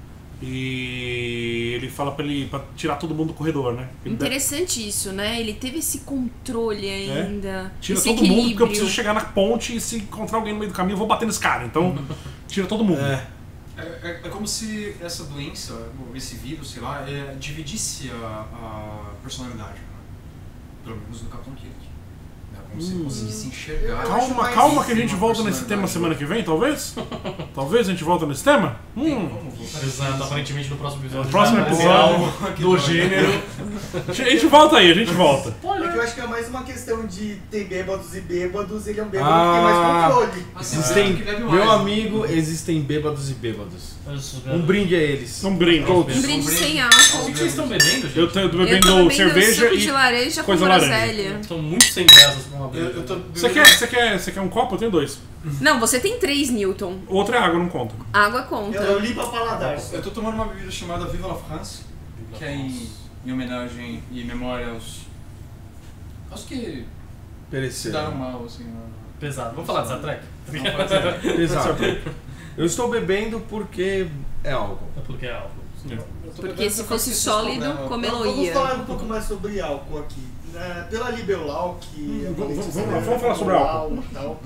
E ele fala pra ele pra tirar todo mundo do corredor, né? Ele deve- Interessante isso, né? Ele teve esse controle ainda. Tira esse todo mundo, porque eu equilíbrio. preciso chegar na ponte e se encontrar alguém no meio do caminho, eu vou bater nesse cara. Então, tira todo mundo. É. É, é, é como se essa doença, ou esse vírus, sei lá, é, dividisse a, a personalidade, né? Pelo menos no Capitão Kirk. Né? Como se ele conseguisse enxergar. Eu acho Calma, mais calma isso, que a gente uma volta nesse tema personalidade. semana que vem, talvez? Talvez a gente volta nesse tema? Tem Hum. como voltar Exato, nisso. aparentemente no próximo episódio. No próximo vai episódio. algo Que do droga. gênero. A gente volta aí, a gente volta. É que eu acho que é mais uma questão de ter bêbados e bêbados, ele é um bêbado Ah. que tem mais controle. Assim, Existem, que leve mais, meu né? amigo, existem bêbados e bêbados. Um brinde a eles. Um brinde. Todos. Um brinde sem O álcool. que vocês estão bebendo, gente? Eu tô Eu tô bebendo bebendo cerveja suco e. de laranja com coisa laranja. groselha. Estão muito sem graças pra uma Eu, bebida. eu tô Você bebendo- quer, você, quer, você quer um copo? Eu tenho dois. Não, você tem três, Newton. O outro é água, não conta. Água Eu, conta. eu limpo a paladar. Eu tô tomando uma bebida chamada Viva la France, que é em, em homenagem e memória aos. aos que se Pereceram. deram mal, assim. na- Pesado. Vamos falar dessa track? Não pode ser. Exato. Eu estou bebendo porque é álcool. É porque é álcool. É. Eu tô Porque bebendo se essa fosse coisa sólido, problema. como Vamos Eloia. falar um pouco mais sobre álcool aqui. Na- pela Liberal, que Hum, a vamos- Letícia vamos lá, Saber vamos falar sobre falou álcool. e tal,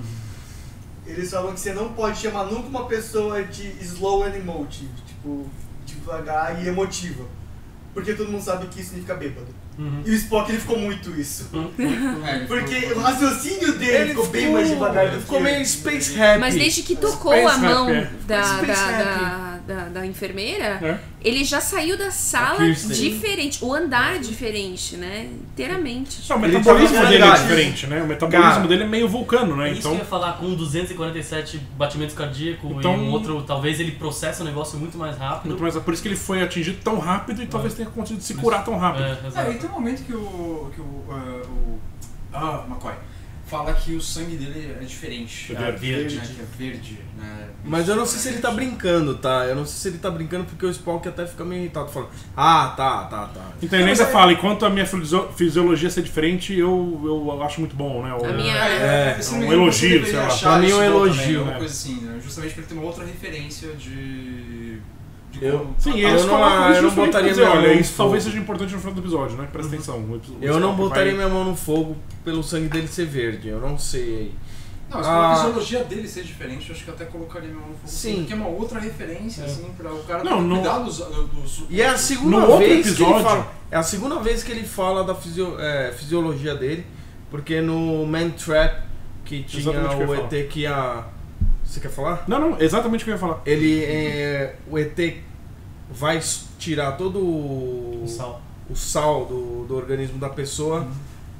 eles falam que você não pode chamar nunca uma pessoa de slow and emotive, tipo, devagar e emotiva. Porque todo mundo sabe que isso significa bêbado. Uhum. E o Spock ele ficou muito isso. É, ele Porque ficou- o raciocínio dele ficou bem mais devagar do ficou que... meio space happy. Mas desde que tocou Space a mão Happy, da, Space da, Happy. da, da, da enfermeira, É. ele já saiu da sala Kirsten. diferente. O andar é diferente, né? Inteiramente. Não, o Ele metabolismo tava dele é verdade. diferente, né? O metabolismo Cara, dele é meio vulcano, né? É isso Então, que eu ia falar, com duzentos e quarenta e sete batimentos cardíacos Então- e um outro, talvez ele processe o negócio muito mais rápido. muito mais, por isso que ele foi atingido tão rápido e talvez tenha conseguido se curar tão rápido. É, É, exato. e tem um momento que o. que o. ah, o ah, McCoy fala que o sangue dele é diferente. É verde. Né, que é verde, né? Mas eu não sei se ele tá brincando, tá? Eu não sei se ele tá brincando porque o Spock até fica meio irritado, falando, ah, tá, tá, tá. Então ele ainda fala, enquanto a minha fisio- fisiologia ser diferente, eu, eu acho muito bom, né? O- A minha- É, se um não me engano, elogio, você deveria sei lá. achar Pra mim é um isso bom elogio, também, uma né? coisa assim, né? Justamente porque tem uma outra referência de. de Eu- como- Sim, Eu eles não- colocam eu isso não justamente pra botaria dizer, minha mão olha, no isso talvez fogo. seja importante no final do episódio, né? Presta atenção. o epi- o Eu não Spock botaria vai- minha mão no fogo pelo sangue dele ser verde, eu não sei. Não, mas Ah. pela fisiologia dele ser diferente, eu acho que eu até colocaria meu mão no fogo. Sim. Porque é uma outra referência, assim, pra o cara Não, ter no- cuidado dos, dos. E é a dos- segunda No outro vez que episódio- ele fala. É a segunda vez que ele fala da fisio- é, fisiologia dele, porque no Man Trap, que tinha Exatamente o que eu o ia E T que ia. Você quer falar? Não, não, exatamente o que eu ia falar. Ele. É, o E T vai s- tirar todo o, O sal. o sal do, do organismo da pessoa.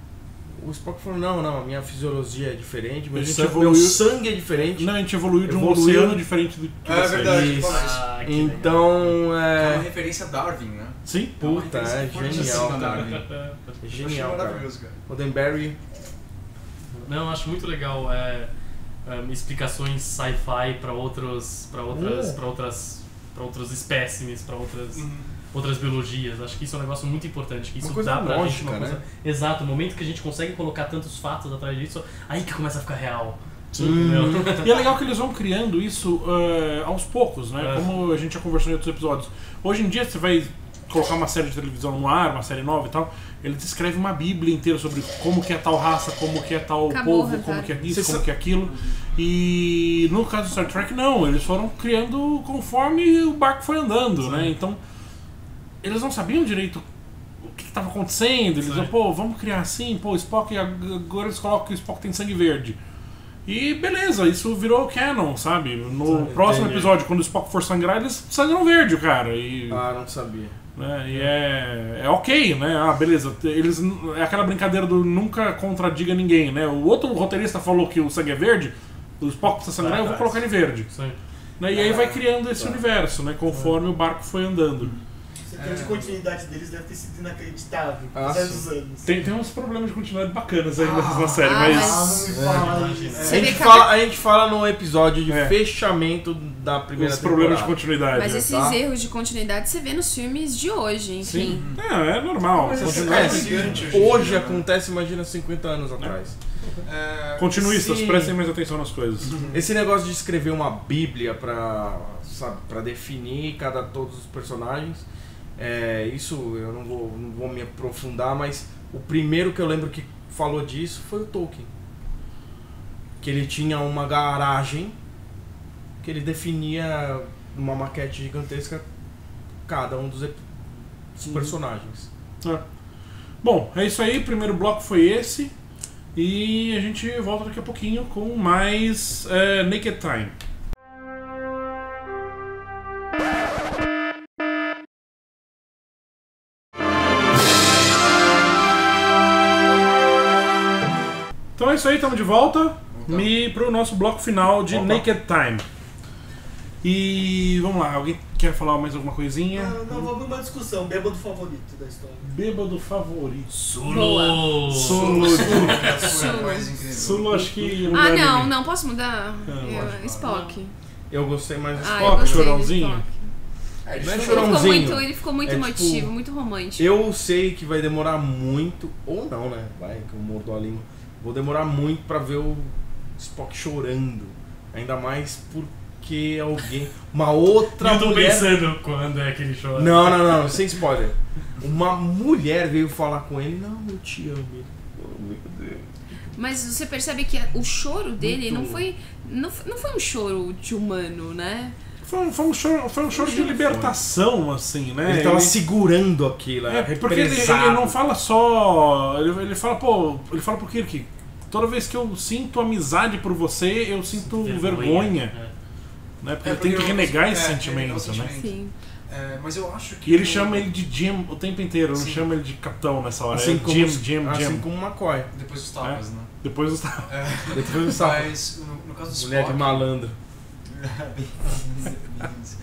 O Spock falou, não, não, a minha fisiologia é diferente, meu, A gente sangue, evoluiu- meu sangue é diferente. Não, a gente evoluiu de um Evoluiu. oceano diferente do que É você. verdade. Isso. Ah, que Então, É uma é. referência a Darwin, né? Sim. É uma Puta, referência é fortíssima genial, a cara. Darwin. É Eu genial, achei cara. maravilhoso, cara. Roddenberry. Não, eu acho muito legal é, é, explicações sci-fi para outros, para outras, Uh. para outras, para outros espécimes, para outras, Uhum. outras biologias. Acho que isso é um negócio muito importante. Que Uma isso coisa dá pra lógica, gente uma né? coisa. Exato, o momento que a gente consegue colocar tantos fatos atrás disso, aí que começa a ficar real. Hum. Entendeu? E é legal que eles vão criando isso eh, aos poucos, né? É. Como a gente já conversou em outros episódios. Hoje em dia você vai colocar uma série de televisão no ar, uma série nova e tal, eles escrevem uma bíblia inteira sobre como que é tal raça, como que é tal Acabou, povo, Hazard. como que é isso, Você como sabe- que é aquilo. E no caso do Star Trek não, eles foram criando conforme o barco foi andando, né? Então eles não sabiam direito o que estava acontecendo. Eles Sim. diziam, pô, vamos criar assim, pô, Spock, agora eles colocam que o Spock tem sangue verde. E beleza, isso virou canon, sabe? No Sim, próximo entendi. episódio, quando o Spock for sangrar, eles sangram verde, cara. E, Ah, não sabia. né, e é, é ok, né? Ah, beleza. Eles, é aquela brincadeira do nunca contradiga ninguém, né? O outro roteirista falou que o sangue é verde, o Spock precisa sangrar, eu vou colocar ele verde. Sim. Né? E aí vai criando esse universo, né? Conforme o barco foi andando. Essa questão de continuidade deles deve ter sido inacreditável, Ah, apesar sim. dos anos. Tem, tem uns problemas de continuidade bacanas aí Ah, na série, ah, mas... mas- Ah, não me fala imagina. isso. A Você gente, vê que fala, a gente fala no episódio de É. fechamento da primeira Os problemas de temporada. continuidade. Mas né? esses tá? erros de continuidade você vê nos filmes de hoje, enfim. Sim. É, é normal. Mas Continu- esse É, cara se gigante hoje em hoje dia, né? acontece, imagina cinquenta anos atrás. É, Continuistas, Sim. prestem mais atenção nas coisas. Esse negócio de escrever uma bíblia pra, sabe, pra definir cada todos os personagens, é, isso eu não vou, não vou me aprofundar, mas o primeiro que eu lembro que falou disso foi o Tolkien. Que ele tinha uma garagem que ele definia numa maquete gigantesca cada um dos, ep- dos personagens. É. Bom, é isso aí. O primeiro bloco foi esse. E a gente volta daqui a pouquinho com mais é, Naked Time. Então é isso aí, estamos de volta e para o nosso bloco final de Opa. Naked Time. E vamos lá, alguém quer falar mais alguma coisinha? Não, não, vamos uma discussão. Bêbado favorito da história. Bêbado favorito. Sulu! Sulu. Foi a coisa incrível. Sulu, acho que. Ah, não, não, posso mudar? Ah, Eu- lógico. Spock. Eu gostei mais do Ah, eu Spock. gostei do chorãozinho? Spock. Não é Ele ficou chorãozinho. muito, ele ficou muito É emotivo, tipo- muito romântico. Eu sei que vai demorar muito, ou não, né? Vai, que eu mordo a língua. Vou demorar muito pra ver o Spock chorando. Ainda mais por que alguém, uma outra Eu tô mulher... pensando quando é que ele chora. Não, não, não, sem spoiler. Uma mulher veio falar com ele, não, eu te amo. Ele, oh, meu Deus. Mas você percebe que o choro dele Muito. não foi, não, f- não foi um choro de humano, né? Foi um, foi um choro, foi um choro de libertação, assim, né? Ele tava segurando aquilo, É, era porque ele, represado. ele não fala só. Ele, ele fala, pô, ele fala pro Kirk, toda vez que eu sinto amizade por você, eu sinto vergonha. É. Né? Porque É, ele tem que porque eu- renegar é, esse renegar sentimento, o né? sentimento. Sim. É, mas eu acho que. E ele o- chama ele de Jim o tempo inteiro, não Sim. chama ele de capitão nessa hora. Assim é como, Jim, os- Jim, assim Jim. como McCoy. Depois dos tapas, É. né? Depois os É, Depois do sapo. mas no, no caso do Mulher Spock. de malandro. Bem- bem isso.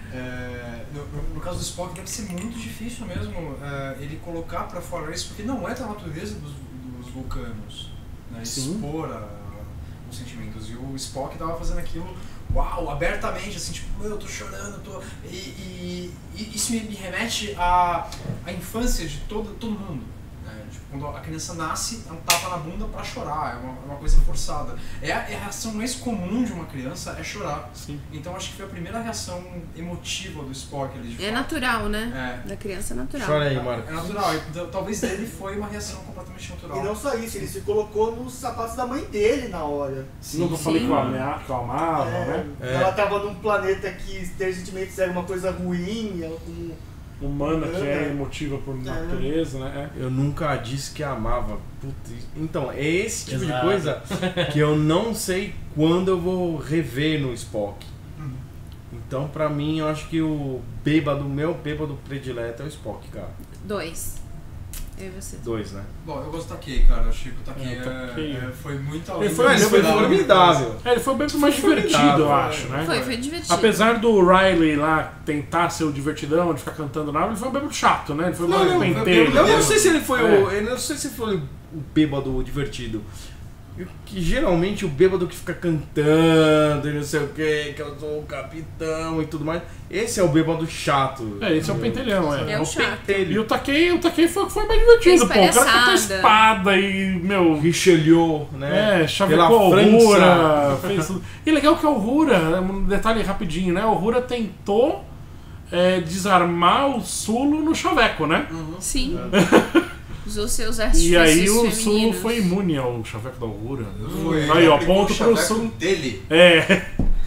É, no, no- no caso do Spock deve ser muito difícil mesmo é, ele colocar pra fora isso, porque não é da natureza dos, dos vulcanos, né, Sim. expor a- os sentimentos. E o Spock tava fazendo aquilo, uau, abertamente, assim, tipo, meu, eu tô chorando, tô... E, e- e isso me, me remete à, à infância de todo, todo mundo. Né? Tipo, quando a criança nasce, é um tapa na bunda pra chorar, é uma, é uma coisa forçada. É a, é a reação mais comum de uma criança, é chorar. Sim. Então acho que foi a primeira reação emotiva do Spock ali, de É fato. natural, né? É. Da criança é natural. Chora aí, É Marcos. natural, então, talvez dele foi uma reação completamente natural. E não só isso, ele se colocou nos sapatos da mãe dele na hora. Nunca falei Sim. que eu ama- que eu amava, É, né? É. Ela tava num planeta que ter sentimentos era uma coisa ruim, ela com... Humana que é É. emotiva por natureza, né? É. Eu nunca disse que amava. Putz, então, é esse tipo Exato. de coisa que eu não sei quando eu vou rever no Spock. Uhum. Então, pra mim, eu acho que o bêbado, meu bêbado predileto é o Spock, cara. Dois. Eu e você. Dois, né? Bom, eu gosto do Takei, cara. Achei que o Takei É, o Takei. é, é, foi muito além Ele do foi- que ele eu foi esperava. formidável. É, ele foi bem mais Foi divertido, formidável, eu acho, né? Foi, foi divertido. Apesar do Riley lá tentar ser o divertidão, de ficar cantando nada, ele foi um bêbado chato, né? Ele foi Não, mais não, pentelho. Eu não sei se ele foi É. o. Eu não sei se foi o bêbado divertido. Que geralmente o bêbado que fica cantando e não sei o que, que eu sou o capitão e tudo mais. Esse é o bêbado chato. É, esse é o pentelhão, é. É o chato. E pentelho. o Takei, o Takei foi o que foi mais divertido, pô. Fez O cara com a palhaçada. espada e, meu. Richelieu, né? É, chavecou a Pela Uhura, fez tudo. E legal que a Uhura, um detalhe rapidinho, né? A Uhura tentou é, desarmar o Sulu no chaveco, né? Sim. É. Usou seus E artifícios aí o Sulu femininos. foi imune ao chaveco da Uhura. Foi, Aí, ele ó, aplicou ponto o pro chaveco Sulu. dele. É.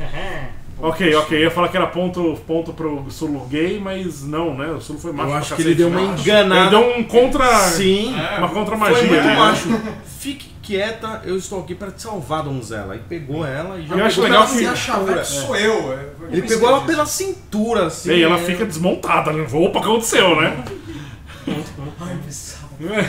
Ok, ok. Eu ia falar que era ponto, ponto pro Sulu gay, mas não, né? O Sulu foi macho Eu pra acho que cacete, ele deu né? uma enganada. Ele deu um contra... Sim. Uma contra Foi magia. muito né? macho. Fique quieta, eu estou aqui para te salvar, donzela. Aí pegou ela e já Eu acho pegou legal pela que- E a chaveco cintura. sou eu. é. Ele pegou ela pela cintura, assim. E aí ela é. fica desmontada, né? Opa, o que aconteceu, né? Ai, pessoal.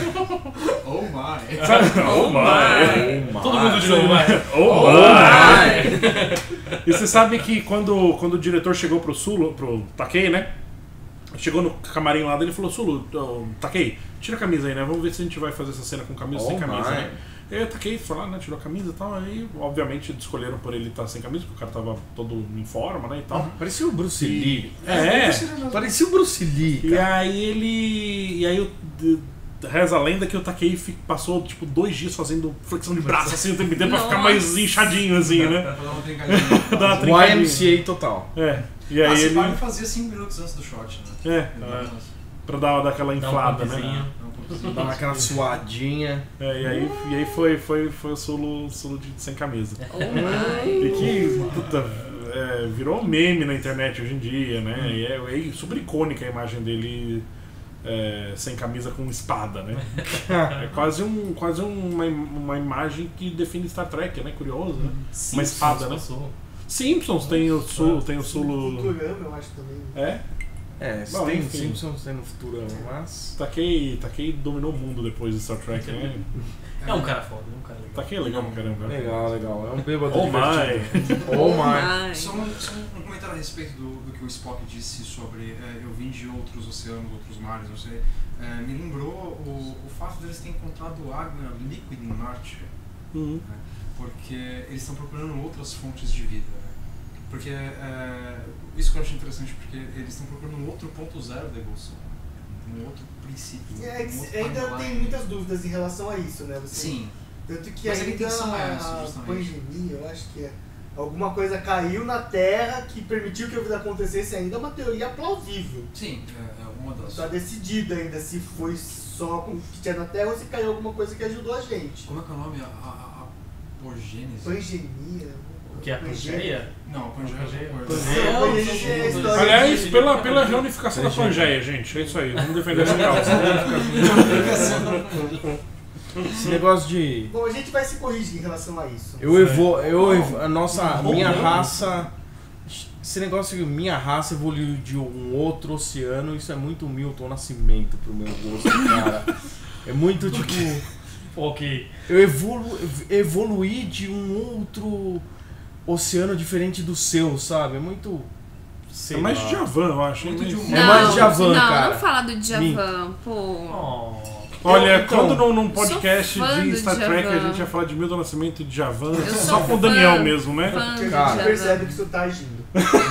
Oh my. Oh my! Oh, my. Todo mundo de novo, vai. Oh Ai. E você sabe que quando, quando o diretor chegou pro Sulu, pro Takei, né? Chegou no camarim lá dele e falou: Sulu, oh, Takei, tira a camisa aí, né? Vamos ver se a gente vai fazer essa cena com camisa ou sem Oh, camisa, my. né? E aí o Takei foi lá, né? Tirou a camisa e tal. Aí, obviamente, escolheram por ele estar sem camisa, porque o cara tava todo em forma, né? E tal. Parecia o Bruce Lee. É, Parecia o Bruce Lee, E cara. aí ele. E aí o. de- reza a lenda que o Takei fi- passou tipo dois dias fazendo flexão de braço assim o tempo inteiro pra ficar Nossa. mais inchadinho assim, né? Pra dar uma brincadinha. Dar uma Y trincadinha. M C A total. É. E aí Ah, se ele. pá, ele fazia cinco minutos antes do shot, né? É, Ele é, dava- pra dar, dar aquela Dá um inflada, pumpzinho. né? dava um pouquinho. Dá aquela suadinha. É, e aí, e aí foi, foi, foi o Sulu, Sulu de, sem camisa. Oh my. E que, puta, é, virou meme na internet hoje em dia, né? E é, é super icônica a imagem dele é, sem camisa com espada, né? É quase, um, quase uma, uma imagem que define Star Trek, né? Curioso, né? Uma espada, né? Passou. Simpsons tem o Sul, tem o Sulu. Futurama, eu acho também. É? É, Bom, tem enfim. Simpsons, tem no Futurama, mas... Takei, Takei dominou o mundo depois de Star Trek, né? É um cara foda, é um cara legal. Takei é legal pra caramba. Legal, legal. É um bêbado Oh divertido. my! Oh my! Ai. Só um, só um comentário a respeito do, do que o Spock disse sobre é, eu vim de outros oceanos, outros mares, não sei. É, me lembrou o, o fato deles terem encontrado água líquida em Marte, Uhum. né? Porque eles estão procurando outras fontes de vida. Né? Porque é, isso que eu acho interessante, porque eles estão procurando um outro ponto zero da evolução, né? Um outro princípio. É, um outro ainda timeline. tem muitas dúvidas em relação a isso, né? Você, Sim. Tanto que Mas a ainda intenção é essa, a justamente. pandemia, eu acho que é, alguma coisa caiu na Terra que permitiu que a vida acontecesse, ainda é uma teoria plausível. Sim, é, é uma das... Está decidido ainda se foi só com o que tinha na Terra ou se caiu alguma coisa que ajudou a gente. Como é que é o nome? A, a, a Pogênese? Pangenia. O que é a Pangeia? Não, a Pangeia é outra Pangeia. coisa. Pangeia é a história Aliás, de- pela, pela reunificação da Pangeia, gente. É isso aí. Vamos defender essa causa. Esse negócio de. Bom, a gente vai se corrigir em relação a isso. Eu evo, eu evo, a nossa, Ou minha não. raça. Esse negócio de minha raça evoluiu de um outro oceano, isso é muito Milton Nascimento pro meu gosto, cara. É muito tipo. Ok. Eu evolu, evoluí de um outro oceano diferente do seu, sabe? É muito. Sei É mais lá. Djavan, eu acho. Muito de hein? humor. É mais Djavan, não, cara. não fala do Djavan, pô. Oh. Olha, Eu, então, quando num, num podcast sou fã de do Star Trek a Djavan. gente ia falar de Milton Nascimento e Djavan, Eu só sou com o fã, Daniel mesmo, né? fã Porque do a gente Cara. percebe que isso tá agindo.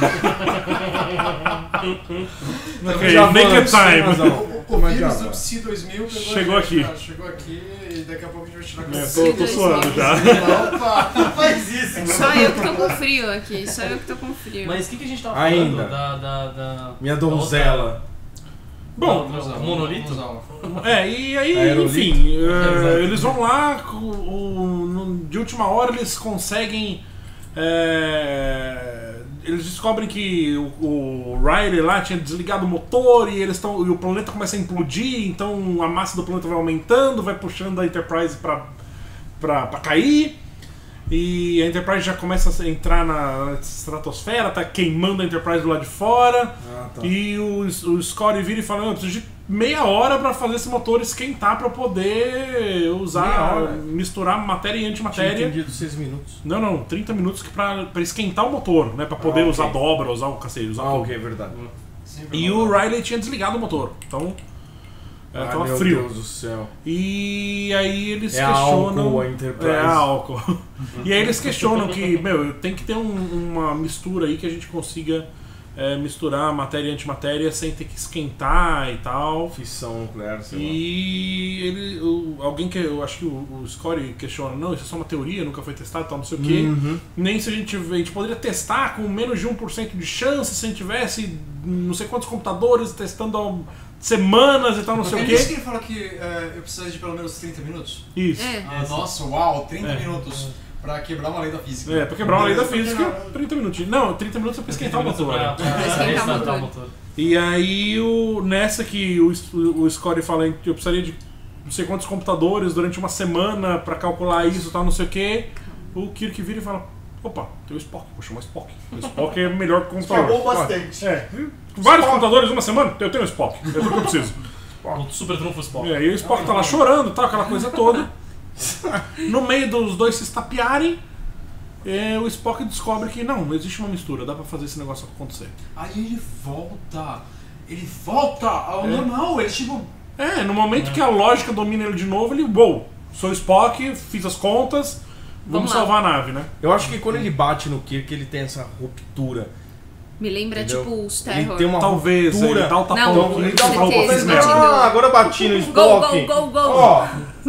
Ok, Djavan, Naked sem Time. razão. O Mas vírus já, do vai. Psy dois mil pegou Chegou a gente, aqui. cara. Chegou aqui e daqui a pouco a gente vai tirar com É, você. tô, tô suando já. Opa! Não faz isso, Só eu que tô com frio aqui, só eu que tô com frio. Mas o que, que a gente tava Ainda. falando da... da, da Minha da donzela. Bom, outra- Vamos lá, o monolito? vamos lá. É, e aí, Aerolito. enfim, é, Exato. eles vão lá, o, o- no- de última hora eles conseguem. é, eles descobrem que o, o Riley lá tinha desligado o motor e eles estão. E o planeta começa a implodir, então a massa do planeta vai aumentando, vai puxando a Enterprise pra, pra, pra cair. E a Enterprise já começa a entrar na estratosfera, tá queimando a Enterprise do lado de fora. Ah, tá. E o, o Scotty vira e fala: eu preciso de meia hora pra fazer esse motor esquentar pra eu poder Meia usar, hora? misturar matéria e Tinha antimatéria. entendido seis minutos. Não, não, trinta minutos que pra, pra esquentar o motor, né? Pra poder Ah, ok. usar dobra, usar o cacete, usar Ah, tudo. ok, verdade. Sempre E vamos o lá. Riley tinha desligado o motor, então é, Ah, tava meu frio. Deus do céu. E aí eles É questionam. álcool a Enterprise. É álcool. E aí eles questionam que, meu, tem que ter um- uma mistura aí que a gente consiga é, misturar matéria e antimatéria sem ter que esquentar e tal. Fissão nuclear, sei lá. E ele, o- alguém que eu acho que o, o Scotty questiona, não, isso é só uma teoria, nunca foi testado, tal, não sei o quê. Uhum. Nem se a gente, a gente poderia testar com menos de um por cento de chance se a gente tivesse não sei quantos computadores testando há semanas e tal, não sei o É isso que quê. ele fala que é, eu preciso de pelo menos trinta minutos? Isso. É. Ah, nossa, uau, trinta É. minutos pra quebrar uma lei da física. É, pra quebrar uma lei da Beleza, física, porque não- trinta minutos. Não, trinta minutos é pra esquentar o motor. Pra, né? pra, Pra esquentar o restartar motor. o motor. E aí, o, nessa que o, o Scotty fala que eu precisaria de não sei quantos computadores durante uma semana pra calcular isso e tal, não sei o que, o Kirk vira e fala: opa, tem o Spock, vou chamar o Spock. O Spock é melhor que o computador. Falou bastante. É, vários computadores em uma semana, eu tenho o Spock, é tudo que eu preciso. O super trunfo Spock. E aí o Spock tá lá chorando, tal, aquela coisa toda. No meio dos dois se estapearem, é, o Spock descobre que não, não existe uma mistura, dá pra fazer esse negócio acontecer. Aí ele volta. Ele volta ao É. normal. Ele tipo. É, no momento que a lógica domina ele de novo, ele, uou, sou Spock, fiz as contas, vamos, Vamos lá. salvar a nave, né? Eu acho que quando ele bate no Kirk, ele tem essa ruptura. Me lembra, Entendeu? tipo, os Ele terror. tem uma Talvez, ruptura. ele dá o tapão, Não, ele com dá o tapão, certeza, fez né? merda. Ah, agora eu bati no Gol, Spock. gol, gol, gol. Ó,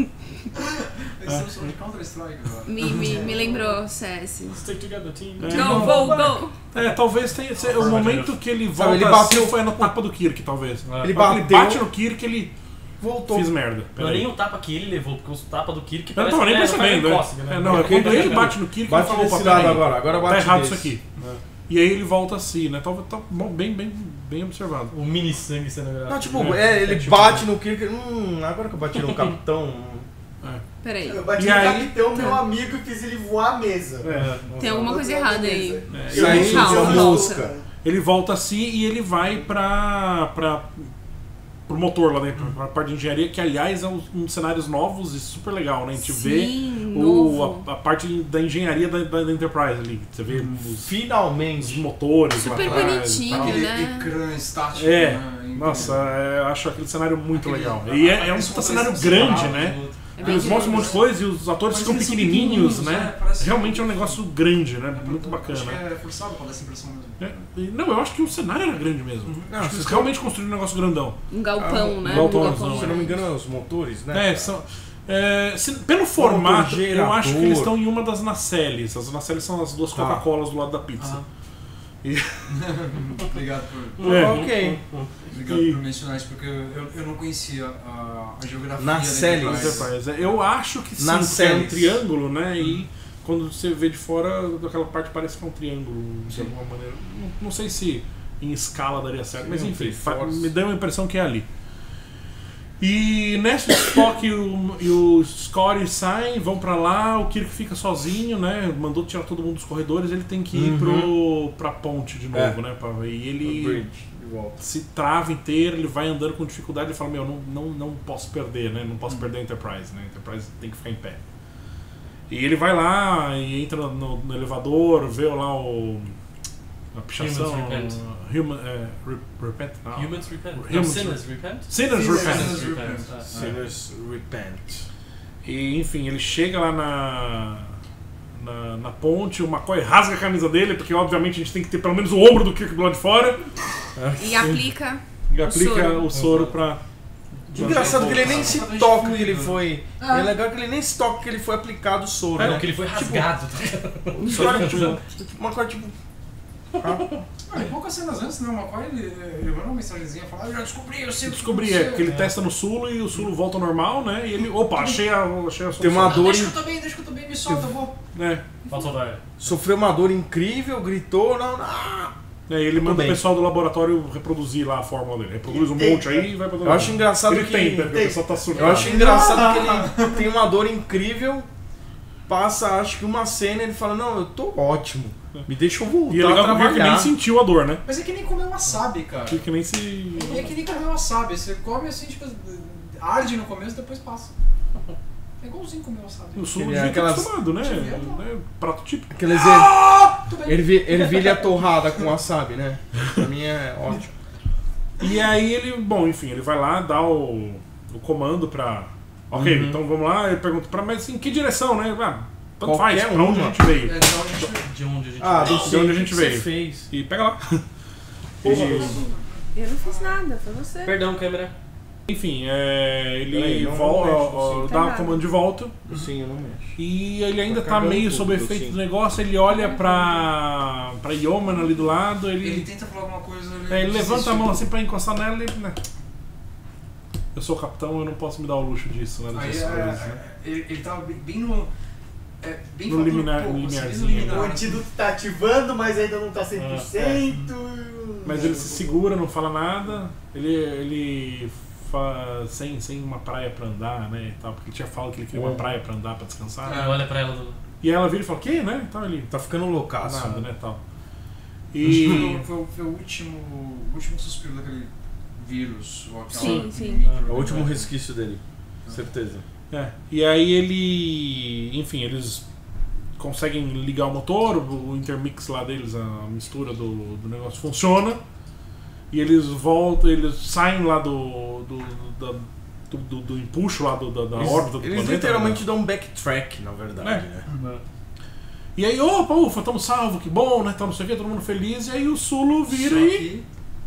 Estamos falando de Counter-Strike agora. Me, me, me lembrou C S. Stick together, team. É. Go, go, go. É, talvez tenha esse- o momento que ele volta Sabe, ele ele bateu- assim foi no tapa do Kirk, talvez. É. ele Quando ele bateu, bate no Kirk, ele voltou. fiz merda. Não é Peraí. nem o tapa que ele levou, porque os tapas do Kirk Eu não parece tava nem que é, percebendo, é, né? cócega, né? É, não, é quando ele bate no Kirk, Bate ele fala, desse opa, lado peraí, agora, agora tá bate errado desse. isso aqui. E aí ele volta assim, né? Tá, tá bom, bem, bem, bem observado. O mini sangue sendo gravado. Não, tipo, É, é, ele é tipo- bate no Kirk. Hum, agora que eu bati no capitão. Peraí. Eu bati E no aí- capitão, meu amigo, e fiz ele voar a mesa. É. Tem alguma coisa errada aí. É, Isso aí, ele, Calma. uma mosca. ele volta assim e ele vai pra, pra, pro motor lá dentro, pra parte de engenharia, que aliás é um, um cenários novos e super legal, né? A gente vê Sim, o, novo. a, a parte da engenharia da, da, da Enterprise ali. Você vê os, os Finalmente. motores Super lá atrás. bonitinho. e tal. Aquele né? ecrã estático. É, né? nossa, é, eu acho aquele cenário muito Aquele- legal. E é, é um aqueles puta cenário controles grande, separados né? do outro. É bem Eles mostram um monte de coisa e os atores Mas ficam eles são pequenininhos, pequenininhos, né? né? Parece- Realmente é um negócio grande, né? É pra- Muito Acho bacana. que é forçado pra dar essa impressão mesmo. É, e- não, eu acho que o cenário era grande mesmo. Não, Acho que eles vocês realmente construíram um negócio grandão. Um galpão, Ah, né? um galpão, Um não, Se eu não me engano, é os motores, né? É, são, É, se- pelo formato, eu acho que eles gerador. estão em uma das nacelles. As nacelles são as duas Tá. Coca-Colas do lado da pizza. Obrigado por, É. Ok. obrigado E- por mencionar isso, porque eu, eu não conhecia a, a geografia Na da série, Enterprise. Enterprise. É, Eu acho que sim, Nas porque é um séries. triângulo, né? E quando você vê de fora, daquela parte parece que é um triângulo, de Sim. alguma maneira. Não, não sei se em escala daria certo, Sim, mas um enfim, fa- Triforce. me deu a impressão que é ali. E nessa o Spock e o, e o Scotty saem, vão pra lá, o Kirk fica sozinho, né? Mandou tirar todo mundo dos corredores, ele tem que ir Uhum. pro, pra ponte de novo, É. né? Pra, e O ele Bridge, de volta. se trava inteiro, ele vai andando com dificuldade e fala, meu, não, não, não posso perder, né? Não Hum. posso perder a Enterprise, né? A Enterprise tem que ficar em pé. E ele vai lá e entra no, no elevador, vê lá o... a pichação... Humans Repent. Human, é, re, repent, não. Humans repent. Humans Não, sinners repent. Sinners Sinners repent. Sinners repent. repent. Ah, ah. Sinners Repent. E, enfim, ele chega lá na... Na, na ponte, o McCoy rasga a camisa dele, porque obviamente a gente tem que ter pelo menos o ombro do Kirk do lado de fora, E aplica. e aplica soro. o soro pra... Engraçado que ele nem se Completamente toca que fluido. ele foi. Ah. É legal que ele nem se toca que ele foi aplicado o soro. Não, né? que ele foi rasgado. Só que, tipo, uma coisa tipo. Ah, Ah, e poucas cenas antes, né? O McCoy, ele, ele mandou uma mensagenzinha falando, eu já descobri, eu sei o que Descobri, você é, porque ele testa no Sulo e o Sulo volta ao normal, né? E ele, opa, achei a, achei a Tem uma solução. dor Deixa em- que eu tô bem, deixa que eu tô bem, me solta, eu vou. É, Pode soltar. sofreu uma dor incrível, gritou, não, não. é, ele manda bem. o pessoal do laboratório reproduzir lá a fórmula dele. Reproduz um Ele monte aí e vai pra todo Eu acho mundo. engraçado Ele que. tenta, porque o pessoal tá surtado. Eu acho engraçado que ele tem uma dor incrível, passa acho que uma cena e ele fala, não, eu tô ótimo. Me deixa eu voltar E é legal a que o Kirk nem trabalhar. sentiu a dor, né? Mas é que nem comer wasabi, cara. O Kirk nem se... É que nem comer wasabi, você come assim, tipo, arde no começo, depois passa. É igualzinho comer wasabi. O Sulo Ele é devia aquelas- ter acostumado, né? Devia, não. né? Prato típico. Aqueles Tudo bem. ervi- ervilha torrada com wasabi, né? Pra mim é ótimo. E aí ele, bom, enfim, ele vai lá, dá o, o comando pra... Ok, Uhum. então vamos lá, ele pergunta, pra, mas em que direção, né? Ah, tanto Qualquer faz, pra onde a uma. gente veio. É, então a gente... De onde a gente Ah, veio. do De onde a que gente que veio. Você fez. E pega lá. Eu não fiz nada, foi você. Perdão, câmera. Enfim, é, ele Peraí, não- não volta, mexe, ó, sim. dá Tá o nada. comando de volta Sim, eu não mexo. e ele ainda Tá tá, cagando meio tudo, sob efeito sim. do negócio, ele olha pra, pra Yeoman ali do lado, ele, Ele tenta falar alguma coisa... é, ele levanta desiste. a mão assim pra encostar nela e... Né, eu sou o capitão, eu não posso me dar o luxo disso, né? Aí, Dessas é, coisas, né? é, ele, ele tava bem, bem no... É, bem No faltando liminar- pouco, assim, bem no liminarzinho, liminar. O antídoto tá ativando, mas ainda não tá cem por cento. Mas ele se segura, não fala nada, ele, ele fa, sem, sem uma praia pra andar, né, e tal, porque ele tinha falado que ele queria uma É. praia pra andar, pra descansar. Ah, olha pra ela do... E ela vira e fala, o quê, né? Então ele, Tá ficando loucaço. nada, né, tal. Foi, E... foi, foi o último, o último suspiro daquele vírus. Ou aquela Sim, sim. micro- É o último resquício dele. Certeza. É, e aí ele, enfim, eles conseguem ligar o motor, o intermix lá deles, a mistura do, do negócio funciona, e eles voltam, eles saem lá do do, da- do, do, do empuxo lá do, da, da Eles, órbita do eles planeta. literalmente dão um backtrack, na verdade, É. né? E aí, opa, ufa, estamos salvos, que bom, né, tal, não sei o que, todo mundo feliz, e aí o Sulo vira Só e... que-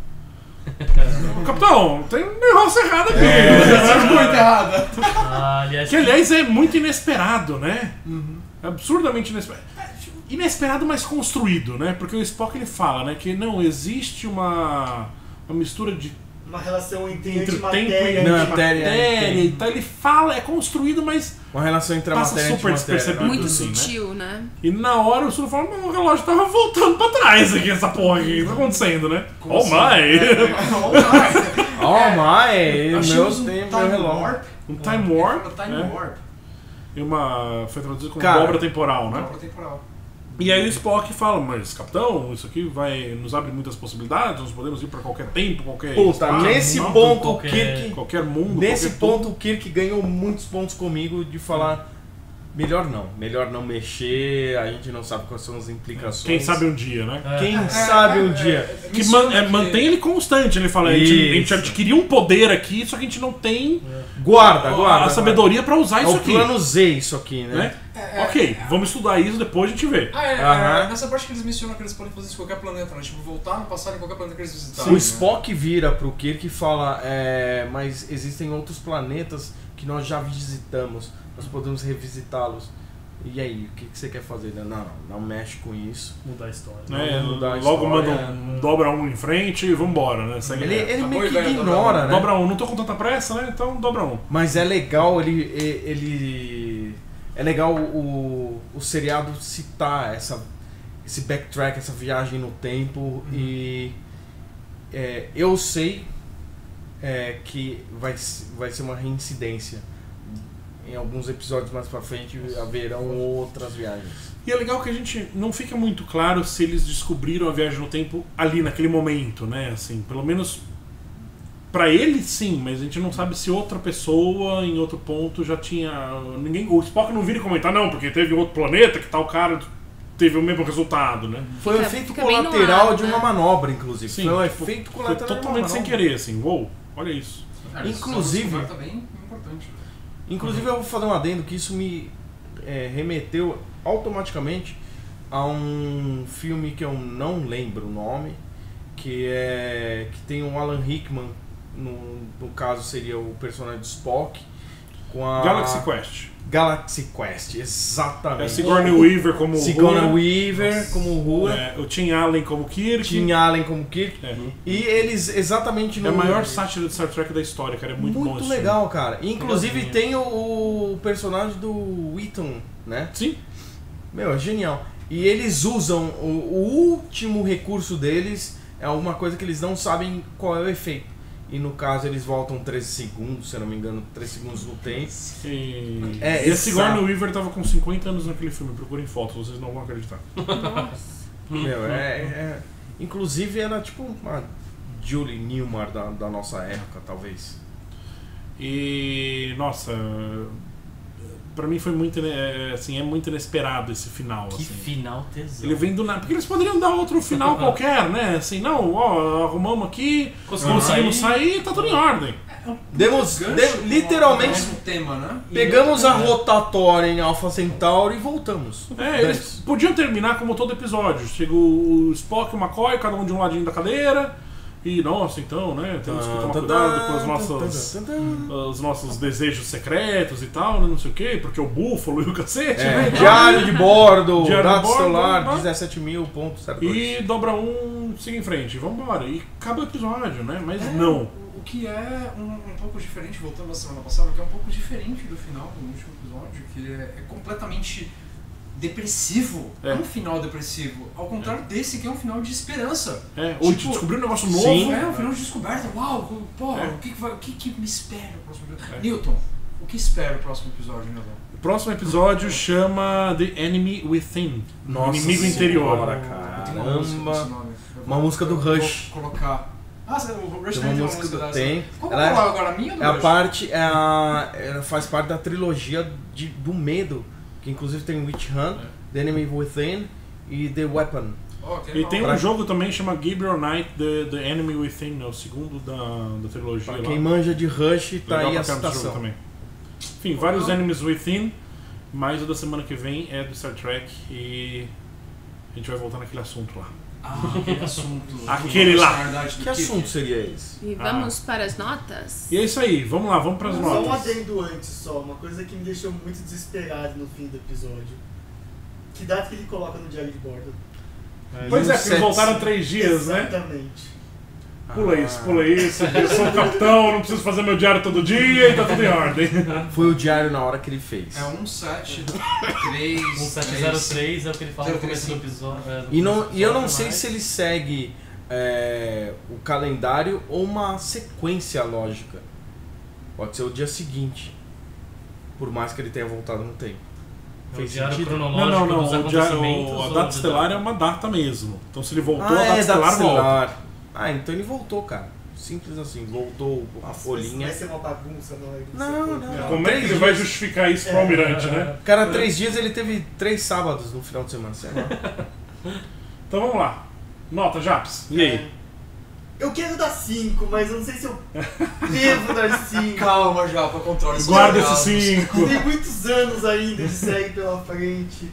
Capitão, tem um negócio errado aqui. Muito errada. Ah, aliás, Que aliás é muito inesperado, né? Absurdamente inesperado. Inesperado, mas construído, né? Porque o Spock ele fala, né, que não existe uma, uma mistura de Uma relação entre, entre o tempo antimatéria e Não, e matéria, matéria é, e tal. Ele fala, é construído, mas Uma relação entre a Passa matéria e a super antimatéria, despercebido. né? Muito assim, né? sutil, né? e na hora o Sulo fala, não, o relógio tava voltando pra trás aqui, essa porra aqui, o que tá acontecendo, né? Como Oh assim? my! Oh my! Oh my! Meu Achamos um tem time meu relógio. warp. Um time warp, Um time né? warp. E uma, foi traduzido como Cara, dobra temporal, né? Dobra temporal. E aí o Spock fala, mas capitão, isso aqui vai nos abre muitas possibilidades, nós podemos ir pra qualquer tempo, qualquer Puta, espaço, nesse não, ponto o qualquer- Kirk. qualquer mundo, Nesse qualquer ponto o Kirk ganhou muitos pontos comigo de falar. Melhor não, melhor não mexer, a gente não sabe quais são as implicações. Quem sabe um dia, né? é, Quem sabe um dia. Que menciona man- é, que- mantém ele constante, ele fala, a gente, a gente Isso. adquiriu um poder aqui, só que a gente não tem Guarda, a- guarda. a sabedoria pra usar guarda. isso É o aqui. plano Z isso aqui, né? Né? É, é, Ok, vamos estudar isso, depois a gente vê. Ah, é, é, Aham. nessa parte que eles mencionam que eles podem fazer isso em qualquer planeta, né? Tipo, voltar no passado em qualquer planeta que eles visitarem. O né? Spock vira pro Kirk e fala, é, mas existem outros planetas que nós já visitamos, nós podemos revisitá-los. E aí, o que, que você quer fazer? Não, não, não mexe com isso. Mudar a história. É, mudar a logo história. manda um, dobra um em frente e vambora, né? Segue Ele, reto. ele Tá meio bom, que velho, ignora, né? Dobra um, não tô com tanta pressa, né? Então dobra um. Mas é legal ele. ele é legal o, o seriado citar essa, esse backtrack, essa viagem no tempo. Uhum. E é, eu sei é, que vai, vai ser uma reincidência. Em alguns episódios mais pra frente haverão outras viagens. E é legal que a gente não fica muito claro se eles descobriram a viagem no tempo ali naquele momento, né? Assim, pelo menos pra ele sim, mas a gente não sabe se outra pessoa em outro ponto já tinha. Ninguém, o Spock não vira e comentar, não, porque teve outro planeta que tal cara teve o mesmo resultado, né? Foi um Fica- efeito fica bem no colateral ar, de né? uma manobra, inclusive. Sim, foi um tipo, efeito Foi colateral de uma totalmente sem manobra. querer, assim. Uou, olha isso. Cara, isso Inclusive- é uma descoberta bem importante. Inclusive eu vou fazer um adendo que isso me é, remeteu automaticamente a um filme que eu não lembro o nome, que é que tem o Alan Rickman, no, no caso seria o personagem do Spock, com a Galaxy Quest. Galaxy Quest, É exatamente. Sigourney Weaver como Sigourney Uhura, Weaver como Uhura, é, o Tim Allen como Kirk. Tim Allen como Kirk, É. e eles exatamente no É a maior sátira de Star Trek da história, cara. É muito, bom muito esse legal, cara. Inclusive Legalzinho. tem o, o personagem do Wheaton, né? filme. Sim. Meu, é genial. E eles usam o, o último recurso deles é alguma coisa que eles não sabem qual é o efeito. E no caso eles voltam treze segundos, se eu não me engano, treze segundos no tempo. E, É, e a exato. Sigourney Weaver tava com cinquenta anos naquele filme. Procurem fotos, vocês não vão acreditar. Nossa. Meu, é, é- inclusive era tipo uma Julie Newmar da, da nossa época, talvez. E nossa, pra mim foi muito, é, assim, é muito inesperado esse final. Que assim. final tesão. Ele vem do nada. Porque eles poderiam dar outro final qualquer, né? Assim, não, ó, arrumamos aqui, Conseguimos conseguimos sair. sair, tá tudo em ordem. Demos, Gancho de- com literalmente o mesmo tema, né? pegamos a rotatória em Alpha Centauri e voltamos. É, eles podiam terminar como todo episódio. Chega o Spock e o McCoy, cada um de um ladinho da cadeira. E, nossa, então, né? Temos que tomar cuidado com as nossas, os nossos desejos secretos e tal, né, não sei o quê, porque o búfalo e o cacete, É, né? diário de bordo, Diário de dado bordo, celular, né? dezessete mil ponto zero dois. E dobra um, siga em frente, vambora. E acaba o episódio, né? Mas É, não. O que é um, um pouco diferente, voltando à semana passada, o que é um pouco diferente do final do último episódio, que é, é completamente depressivo. É. É um final depressivo. Ao contrário desse, que é um final de esperança. É, ou Tipo, descobrir um negócio sim. novo. É um final de descoberta. Uau, pô, É. o, que, que, vai, o que, que me espera no próximo episódio? É. Newton, o que espera o próximo episódio, Newton? O próximo episódio chama The Enemy Within. Nossa Inimigo Senhora, interior. cara. Eu tenho uma música com esse Caramba. nome. Eu Uma vou- música do eu vou Rush. Colocar. Ah, você- o Rush Tem também uma música do dessa. tem. Qual Ela é- colocar agora? A minha ou do É a Rush? parte, é a, ela faz parte da trilogia de, do medo, que inclusive tem Witch Hunt, The Enemy Within e The Weapon. Ok, E tem Pra- um jogo também chama Gabriel Knight, The, The Enemy Within, é o segundo da, da trilogia. Pra lá. quem manja de Rush, tá Legal aí a pra caramba esse jogo citação. também. Enfim, vários Enemies Within, mas o da semana que vem é do Star Trek e a gente vai voltar naquele assunto lá. Ah, aquele assunto. Aquele lá. Personalidade do Que Kirk. assunto seria esse? E vamos para as notas? E é isso aí, vamos lá, vamos pras Só um notas. adendo antes só, uma coisa que me deixou muito desesperado no fim do episódio. Que data que ele coloca no diário de bordo? Pois é, porque eles Sete- voltaram três dias, né? Exatamente. Pula isso, pula isso, eu sou o capitão, não preciso fazer meu diário todo dia e tá tudo em ordem. Foi o diário na hora que ele fez. É um sete três um sete zero três é o que ele fala no começo do zero três episódio. é, do E, não, começo do e eu não episódio, sei mas- se ele segue é, o calendário ou uma sequência lógica. Pode ser o dia seguinte. Por mais que ele tenha voltado no tempo. É o Fez diário sentido? Não, cronológico não, dos não, o diário, acontecimentos. a ou data de- estelar é uma data mesmo. Então se ele voltou, Ah, a data é, data estelar volta. estelar. Ah, então ele voltou, cara. Simples assim. Voltou a Nossa, folhinha. Vai ser uma bagunça, não é? Não, não. Como é que ele vai justificar isso pro É. almirante, né? Cara, três dias ele teve três sábados no final de semana. Sei lá. Então vamos lá. Nota, Japs. E aí? É. Eu quero dar cinco, mas eu não sei se eu devo dar cinco. Calma já, pra controlar esse Guarda gargalos. esses cinco. Tem muitos anos ainda de série pela frente.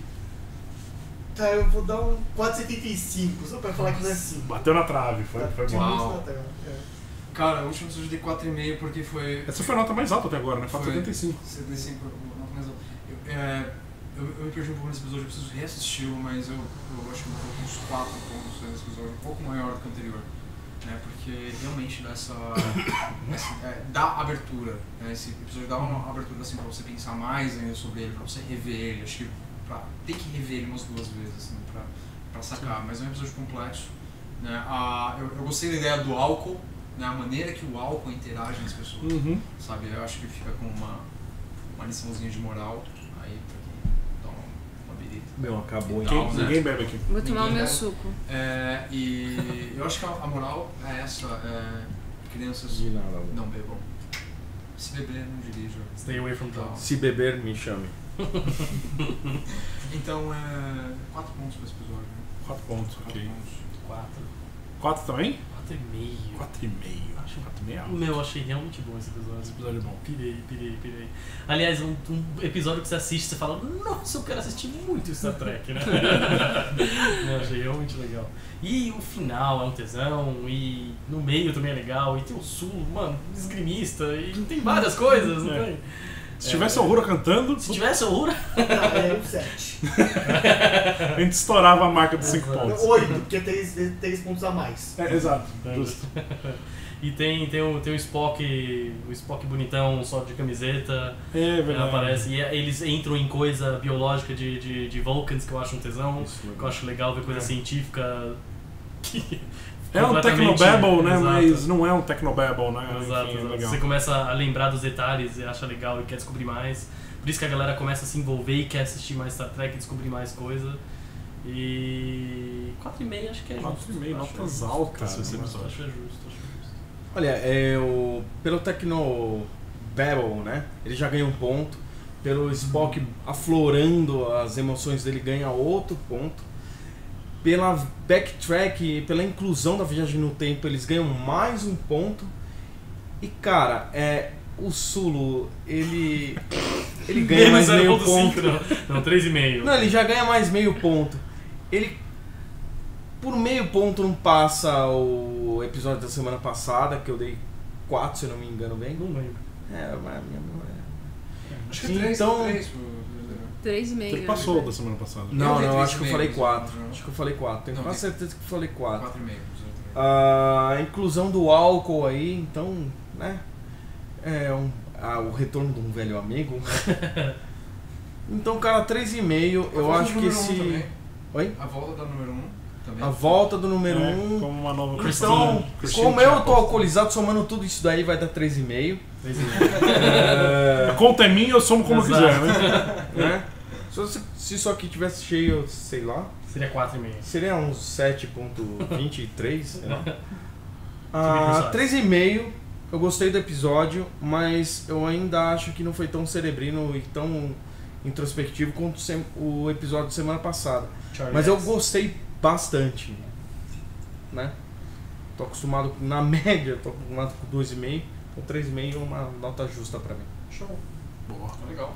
Tá, eu vou dar um quatro vírgula setenta e cinco, só pra falar que não é cinco. Bateu na trave, foi, foi De bom. Uau. muito na tela, é. Cara, o último episódio eu dei quatro vírgula cinco porque foi... Essa foi a nota mais alta até agora, né? Foi. quatro vírgula setenta e cinco. setenta e cinco, nota mais alta. Eu, é, eu, eu me perdi um pouco nesse episódio, eu preciso reassisti-lo, mas eu, eu acho que eu vou uns quatro pontos nesse episódio, um pouco maior do que o anterior. Né, porque realmente dá essa, essa é, dá abertura, né, esse episódio dá uma abertura assim, pra você pensar mais ainda sobre ele, pra você rever ele, acho que pra, tem que rever ele umas duas vezes assim, pra, pra sacar, mas é um episódio complexo, né, a, eu, eu gostei da ideia do álcool, né, a maneira que o álcool interage nas pessoas, Uhum. sabe, eu acho que fica com uma, uma liçãozinha de moral aí pra quem dá uma, uma birita. Meu, acabou, hein? Então, Quem- né? Ninguém bebe aqui. Vou tomar o Ninguém meu bebe. suco. É, e eu acho que a, a moral é essa, é, crianças De nada. amor. não bebam. Se beber, não dirija. Stay away from Então, drugs. Se beber, me chame. então é. quatro pontos pra esse episódio. Né? quatro pontos, Quatro ok. pontos. quatro. quatro também? quatro e meio. quatro e meio. Acho quatro e meio. é alto. Meu, eu achei realmente bom esse episódio. Esse episódio é bom. Pirei, pirei, pirei. Aliás, um, um episódio que você assiste e você fala, nossa, eu quero assistir muito Star Trek, né? Eu achei realmente legal. E o final é um tesão, e no meio também é legal, e tem o Sul, mano, esgrimista, e tem várias coisas, não É. tem? Se tivesse a Uhura cantando, Se tivesse o Ura, Ah, é um sete. a gente estourava a marca dos cinco pontos. oito, porque é três, três pontos a mais. É, exato. Justo. e tem, tem, o, tem o Spock, o Spock bonitão, só de camiseta, É ele verdade. aparece, e eles entram em coisa biológica de, de, de Vulcans, que eu acho um tesão. Isso, Que eu acho legal ver coisa É. científica que É um completamente- Tecnobabble, né? Exato. Mas não é um Tecnobabble, né? Exato, Enfim, é exato. legal. Você começa a lembrar dos detalhes e acha legal e quer descobrir mais. Por isso que a galera começa a se envolver e quer assistir mais Star Trek e descobrir mais coisa. E quatro e meio acho que é justo. quatro e meio, Acho notas justo. altas Cara, esse Acho episódio. é justo, acho justo. Olha, é, o, pelo Tecnobabble, né? Ele já ganha um ponto. Pelo Spock aflorando as emoções dele, ganha outro ponto. Pela backtrack, pela inclusão da viagem no tempo, eles ganham mais um ponto. E cara, é, o Sulu, ele. Ele ganha mais Menos meio zero ponto cinco, ponto. não. Não, três e meio. Não, ele já ganha mais meio ponto. Ele, por meio ponto, não passa o episódio da semana passada, que eu dei quatro, se eu não me engano bem. Não lembro. É, mas a minha memória. Acho que Sim, é três, então- três pro- Três e meio. Ele passou da semana passada. Não, dei não, três acho e que eu meio, falei mas quatro. não. Acho que eu falei quatro. Tenho Não, quase tem- certeza que eu falei quatro. quatro e meio. A inclusão do álcool aí, então, né? É um, ah, o retorno de um velho amigo. Então, cara, três e meio, eu acho que esse. Oi? A volta da número um também. A volta do número É, um. como uma nova Então, Christine- Christine como eu tô Chapel. alcoolizado, somando tudo isso daí vai dar três e meio. Três e meio. A conta é minha, eu somo como eu Exato. quiser, né? Né? Se, você- se isso aqui tivesse cheio, sei lá, Seria quatro e meio. seria uns sete vírgula vinte e três, sei lá. bem Ah, precise. três e meio, eu gostei do episódio, mas eu ainda acho que não foi tão cerebrino e tão introspectivo quanto sem- o episódio de semana passada. Charlie Mas eu X. gostei bastante, né? Tô acostumado, com- na média, tô acostumado com dois e meio, então três e meio é uma nota justa pra mim. Show. Boa. Tá legal.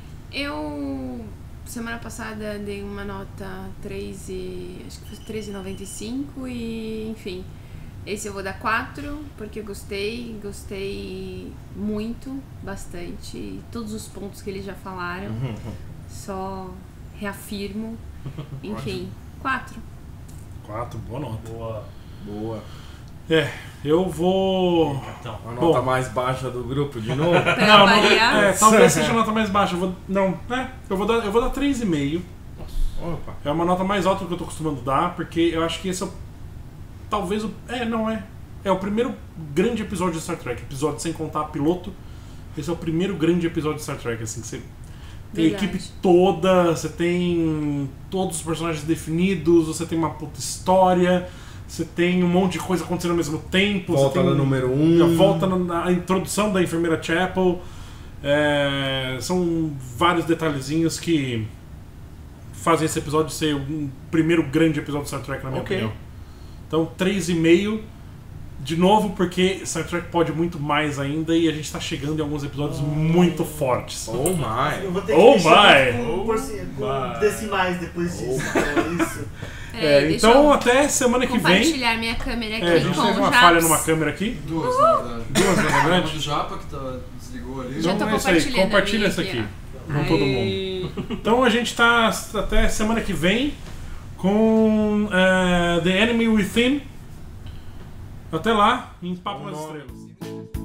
Eu, semana passada, dei uma nota três e... acho que foi três e noventa e cinco e, enfim... Esse eu vou dar quatro, porque eu gostei, gostei muito, bastante. E todos os pontos que eles já falaram, só reafirmo. Enfim, quatro. quatro, boa nota. Boa. Boa. É, eu vou. Então, A Bom. nota mais baixa do grupo, de novo? Pra Não, não, variar. é, talvez seja a nota mais baixa. Eu vou, não, é, eu vou dar, eu vou dar três e meio. Opa. É uma nota mais alta do que eu tô acostumando a dar, porque eu acho que esse é o. Talvez o. É, não é. É o primeiro grande episódio de Star Trek. Episódio sem contar piloto. Esse é o primeiro grande episódio de Star Trek, assim, que você tem a Verdade. equipe toda, você tem todos os personagens definidos, você tem uma puta história, você tem um monte de coisa acontecendo ao mesmo tempo. Volta você tem no número um. Já volta na, na introdução da enfermeira Chapel. É, são vários detalhezinhos que fazem esse episódio ser um primeiro grande episódio de Star Trek, na minha Ok. opinião. Então, três e meio. De novo, porque Star Trek pode muito mais ainda e a gente tá chegando em alguns episódios muito fortes. Oh my. Eu vou ter Oh que mexer my! com, porci- com my! decimais depois disso. Então, isso. É, deixa então eu até semana que vem. compartilhar minha câmera aqui É, a gente com teve o uma Japs. falha numa câmera aqui. Duas, na verdade. Duas, na Uma verdade. do Japa, que tá, desligou ali. Já tô Então é isso aí, compartilhando a compartilha minha essa aqui, aqui ó. com todo mundo. Então a gente tá até semana que vem com eh, The Enemy Within. Até lá, em Papo nas Estrelas.